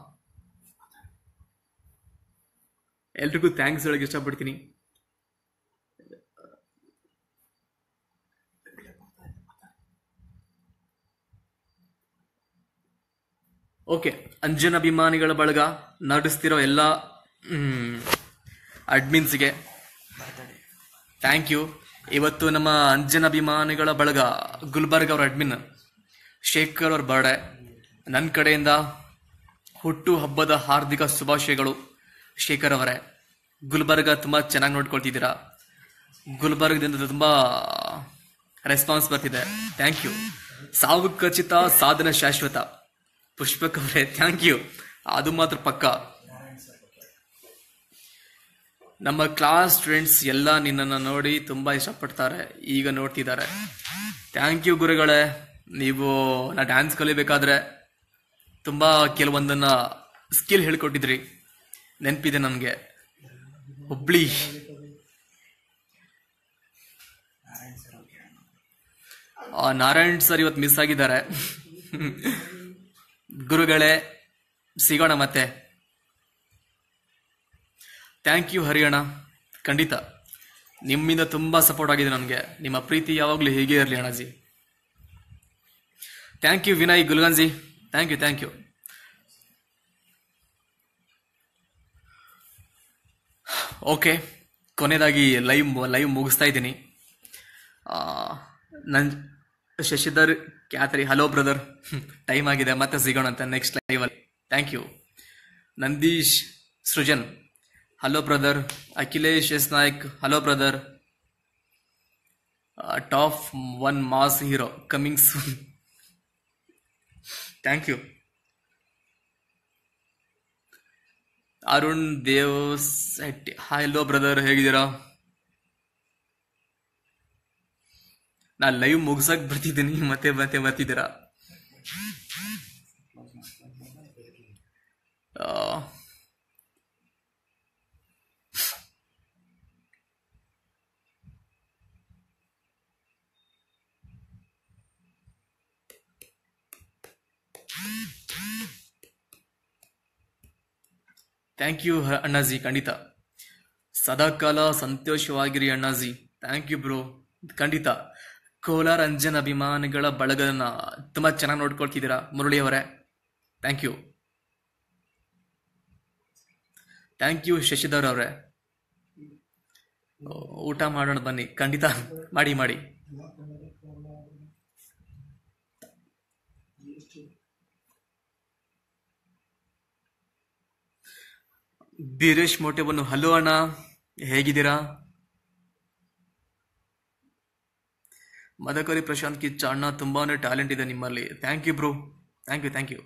ಎಲ್ರಿಗೂ ಥ್ಯಾಂಕ್ಸ್ ಹೇಳಕ್ಕೆ ಇಷ್ಟಪಡ್ತೀನಿ. ಓಕೆ, ಅಂಜನ್ ಅಭಿಮಾನಿಗಳ ಬಳಗ ನಡೆಸ್ತಿರೋ ಎಲ್ಲ ಅಡ್ಮಿನ್ಸ್ಗೆ ಥ್ಯಾಂಕ್ ಯು. ಇವತ್ತು ನಮ್ಮ ಅಂಜನ್ ಅಭಿಮಾನಿಗಳ ಬಳಗ ಗುಲ್ಬರ್ಗ ಅವ್ರ ಅಡ್ಮಿನ್ ಶೇಖರ್ ಅವ್ರ ಬರ್ಡೇ. ನನ್ನ ಕಡೆಯಿಂದ ಹುಟ್ಟು ಹಬ್ಬದ ಹಾರ್ದಿಕ ಶುಭಾಶಯಗಳು ಶೇಖರ್ ಅವರೇ. ಗುಲ್ಬರ್ಗ ತುಂಬ ಚೆನ್ನಾಗಿ ನೋಡ್ಕೊಳ್ತಿದ್ದೀರಾ, ಗುಲ್ಬರ್ಗದಿಂದ ತುಂಬ ರೆಸ್ಪಾನ್ಸ್ ಬರ್ತಿದೆ, ಥ್ಯಾಂಕ್ ಯು. ಸಾವು ಖಚಿತ, ಸಾಧನ ಶಾಶ್ವತ ಪುಷ್ಪಕ್ ಅವರೇ, ಥ್ಯಾಂಕ್ ಯು. ಅದು ಮಾತ್ರ ಪಕ್ಕ. ನಮ್ಮ ಕ್ಲಾಸ್ ಸ್ಟೂಡೆಂಟ್ಸ್ ಎಲ್ಲ ನಿನ್ನನ್ನು ನೋಡಿ ತುಂಬ ಇಷ್ಟಪಡ್ತಾರೆ, ಈಗ ನೋಡ್ತಿದ್ದಾರೆ. ಥ್ಯಾಂಕ್ ಯು ಗುರುಗಳೇ. ನೀವು ನಾ ಡ್ಯಾನ್ಸ್ ಕಲಿಬೇಕಾದ್ರೆ ತುಂಬ ಕೆಲವೊಂದನ್ನ ಸ್ಕಿಲ್ ಹೇಳ್ಕೊಟ್ಟಿದ್ರಿ, ನೆನಪಿದೆ ನನಗೆ. ಹುಬ್ಳಿ ನಾರಾಯಣ್ ಸರ್ ಇವತ್ತು ಮಿಸ್ ಆಗಿದ್ದಾರೆ. ಗುರುಗಳೇ, ಸಿಗೋಣ ಮತ್ತೆ. Thank you Haryana. ಖಂಡಿತ ನಿಮ್ಮಿಂದ ತುಂಬಾ ಸಪೋರ್ಟ್ ಆಗಿದೆ ನನಗೆ. ನಿಮ್ಮ ಪ್ರೀತಿ ಯಾವಾಗಲೂ ಹೀಗೆ ಇರಲಿ ಅಣ್ಣಾಜಿ. Thank you Vinay Gulganji, thank you thank you. Okay, ಕೊನೆಯದಾಗಿ ಲೈವ್ ಲೈವ್ ಮುಗಿಸ್ತಾ ಇದ್ದೀನಿ. ನನ್ Shashidhar Kyatri, hello brother, time ಆಗಿದೆ, ಮತ್ತೆ ಸಿಗೋಣಂತೆ ನೆಕ್ಸ್ಟ್ ಲೈವಲ್ಲಿ. Thank you. Nandish Srujan, hello brother. Akhilesh S Naik, hello brother. Top one mass hero coming soon, thank you. Arun Devs, hello brother, ಹೇಗಿದ್ದೀರಾ? ನಾ ಲೈವ್ ಮುಗಿಸಕ್ ಬರ್ತಿದ್ದೀನಿ, ಮತ್ತೆ ಮತ್ತೆ ಬರ್ತಿದ್ದೀರಾ. ಥ್ಯಾಂಕ್ ಯು ಅಣ್ಣಾಜಿ, ಖಂಡಿತ ಸದಾಕಾಲ ಸಂತೋಷವಾಗಿರಿ ಅಣ್ಣಾಜಿ. ಥ್ಯಾಂಕ್ ಯು ಬ್ರೋ, ಖಂಡಿತ. ಕೋಲಾರ ಅಂಜನ್ ಅಭಿಮಾನಿಗಳ ಬಳಗನ ತುಂಬಾ ಚೆನ್ನಾಗಿ ನೋಡ್ಕೊಳ್ತಿದ್ದೀರಾ ಮುರಳಿ ಅವರೇ, thank you. Thank you Shashidhar ಅವರೇ. ಊಟ ಮಾಡೋಣ ಬನ್ನಿ, ಖಂಡಿತ ಮಾಡಿ ಮಾಡಿ. ಬೀರೇಶ್ ಮೋಟೆಬನ್ನು, ಹಲೋ ಅಣ್ಣ, ಹೇಗಿದ್ದೀರಾ? ಮದಕರಿ ಪ್ರಶಾಂತ್ ಕಿಚ್ಚ, ಅಣ್ಣ ತುಂಬಾನೇ ಟ್ಯಾಲೆಂಟ್ ಇದೆ ನಿಮ್ಮಲ್ಲಿ. Thank you bro, thank you thank you.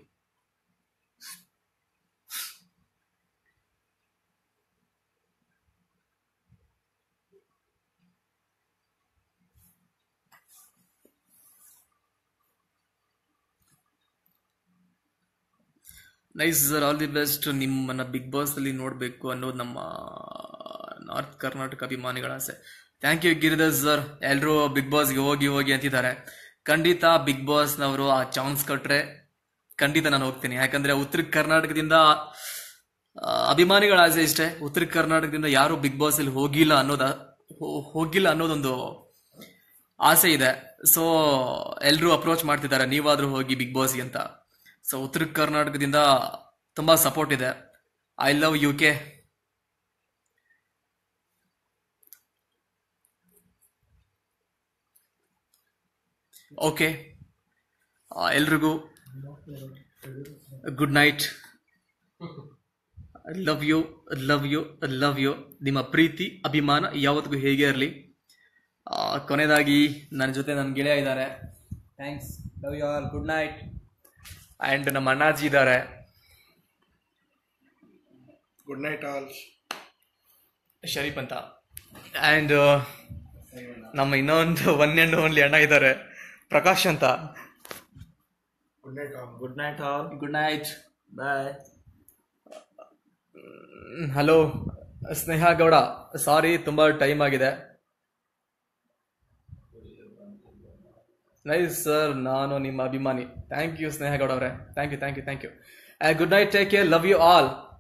Nice sir, all the best. ನಿಮ್ಮನ್ನ ಬಿಗ್ ಬಾಸ್ ಅಲ್ಲಿ ನೋಡಬೇಕು ಅನ್ನೋದು ನಮ್ಮ ನಾರ್ತ್ ಕರ್ನಾಟಕ ಅಭಿಮಾನಿಗಳ ಆಸೆ. Thank you Giridhar sir. ಎಲ್ಲರೂ ಬಿಗ್ ಬಾಸ್ಗೆ ಹೋಗಿ ಹೋಗಿ ಅಂತಿದ್ದಾರೆ. ಖಂಡಿತ ಬಿಗ್ ಬಾಸ್ನವರು ಆ ಚಾನ್ಸ್ ಕೊಟ್ರೆ ಖಂಡಿತ ನಾನು ಹೋಗ್ತೀನಿ. ಯಾಕಂದ್ರೆ ಉತ್ತರ ಕರ್ನಾಟಕದಿಂದ ಆ, ಅಭಿಮಾನಿಗಳ ಆಸೆ ಇಷ್ಟೇ, ಉತ್ತರ ಕರ್ನಾಟಕದಿಂದ ಯಾರು ಬಿಗ್ ಬಾಸ್ ಅಲ್ಲಿ ಹೋಗಿಲ್ಲ ಅನ್ನೋದ ಹೋ- ಹೋಗಿಲ್ಲ ಅನ್ನೋದೊಂದು ಆಸೆ ಇದೆ. ಸೊ ಎಲ್ಲರೂ ಅಪ್ರೋಚ್ ಮಾಡ್ತಿದ್ದಾರೆ, ನೀವಾದ್ರೂ ಹೋಗಿ ಬಿಗ್ ಬಾಸ್ಗೆ ಅಂತ. ಸೊ ಉತ್ತರ ಕರ್ನಾಟಕದಿಂದ ತುಂಬಾ ಸಪೋರ್ಟ್ ಇದೆ. I love you K. Okay, ಎಲ್ರಿಗೂ good night. Love you love you love you. ನಿಮ್ಮ ಪ್ರೀತಿ ಅಭಿಮಾನ ಯಾವತ್ತಿಗೂ ಹೇಗೆ ಇರಲಿ. ಕೊನೆಯದಾಗಿ ನನ್ನ ಜೊತೆ ನನ್ನ ಗೆಳೆಯ ಇದ್ದಾರೆ. Thanks, love you all, good night. And ನಮ್ಮ ಅಣ್ಣಾಜಿ ಇದ್ದಾರೆ. Good night all. ಶರೀಫ್ ಅಂತ. ಆ್ಯಂಡ್ ನಮ್ಮ ಇನ್ನೊಂದು ಒನ್ ಆ್ಯಂಡ್ ಓನ್ಲಿ ಅಣ್ಣ ಇದ್ದಾರೆ, ಪ್ರಕಾಶ್ ಅಂತ. Good night all. Good night all. Good night. Bye. Hello Sneha Gowda, sorry ತುಂಬ ಟೈಮ್ ಆಗಿದೆ. ನೈಸ್ ಸರ್, ನಾನು ನಿಮ್ಮ ಅಭಿಮಾನಿ. ಥ್ಯಾಂಕ್ ಯು ಸ್ನೇಹ ಗೌಡ ಅವರೇ. Thank you thank you thank you. Good night, take care, love you all.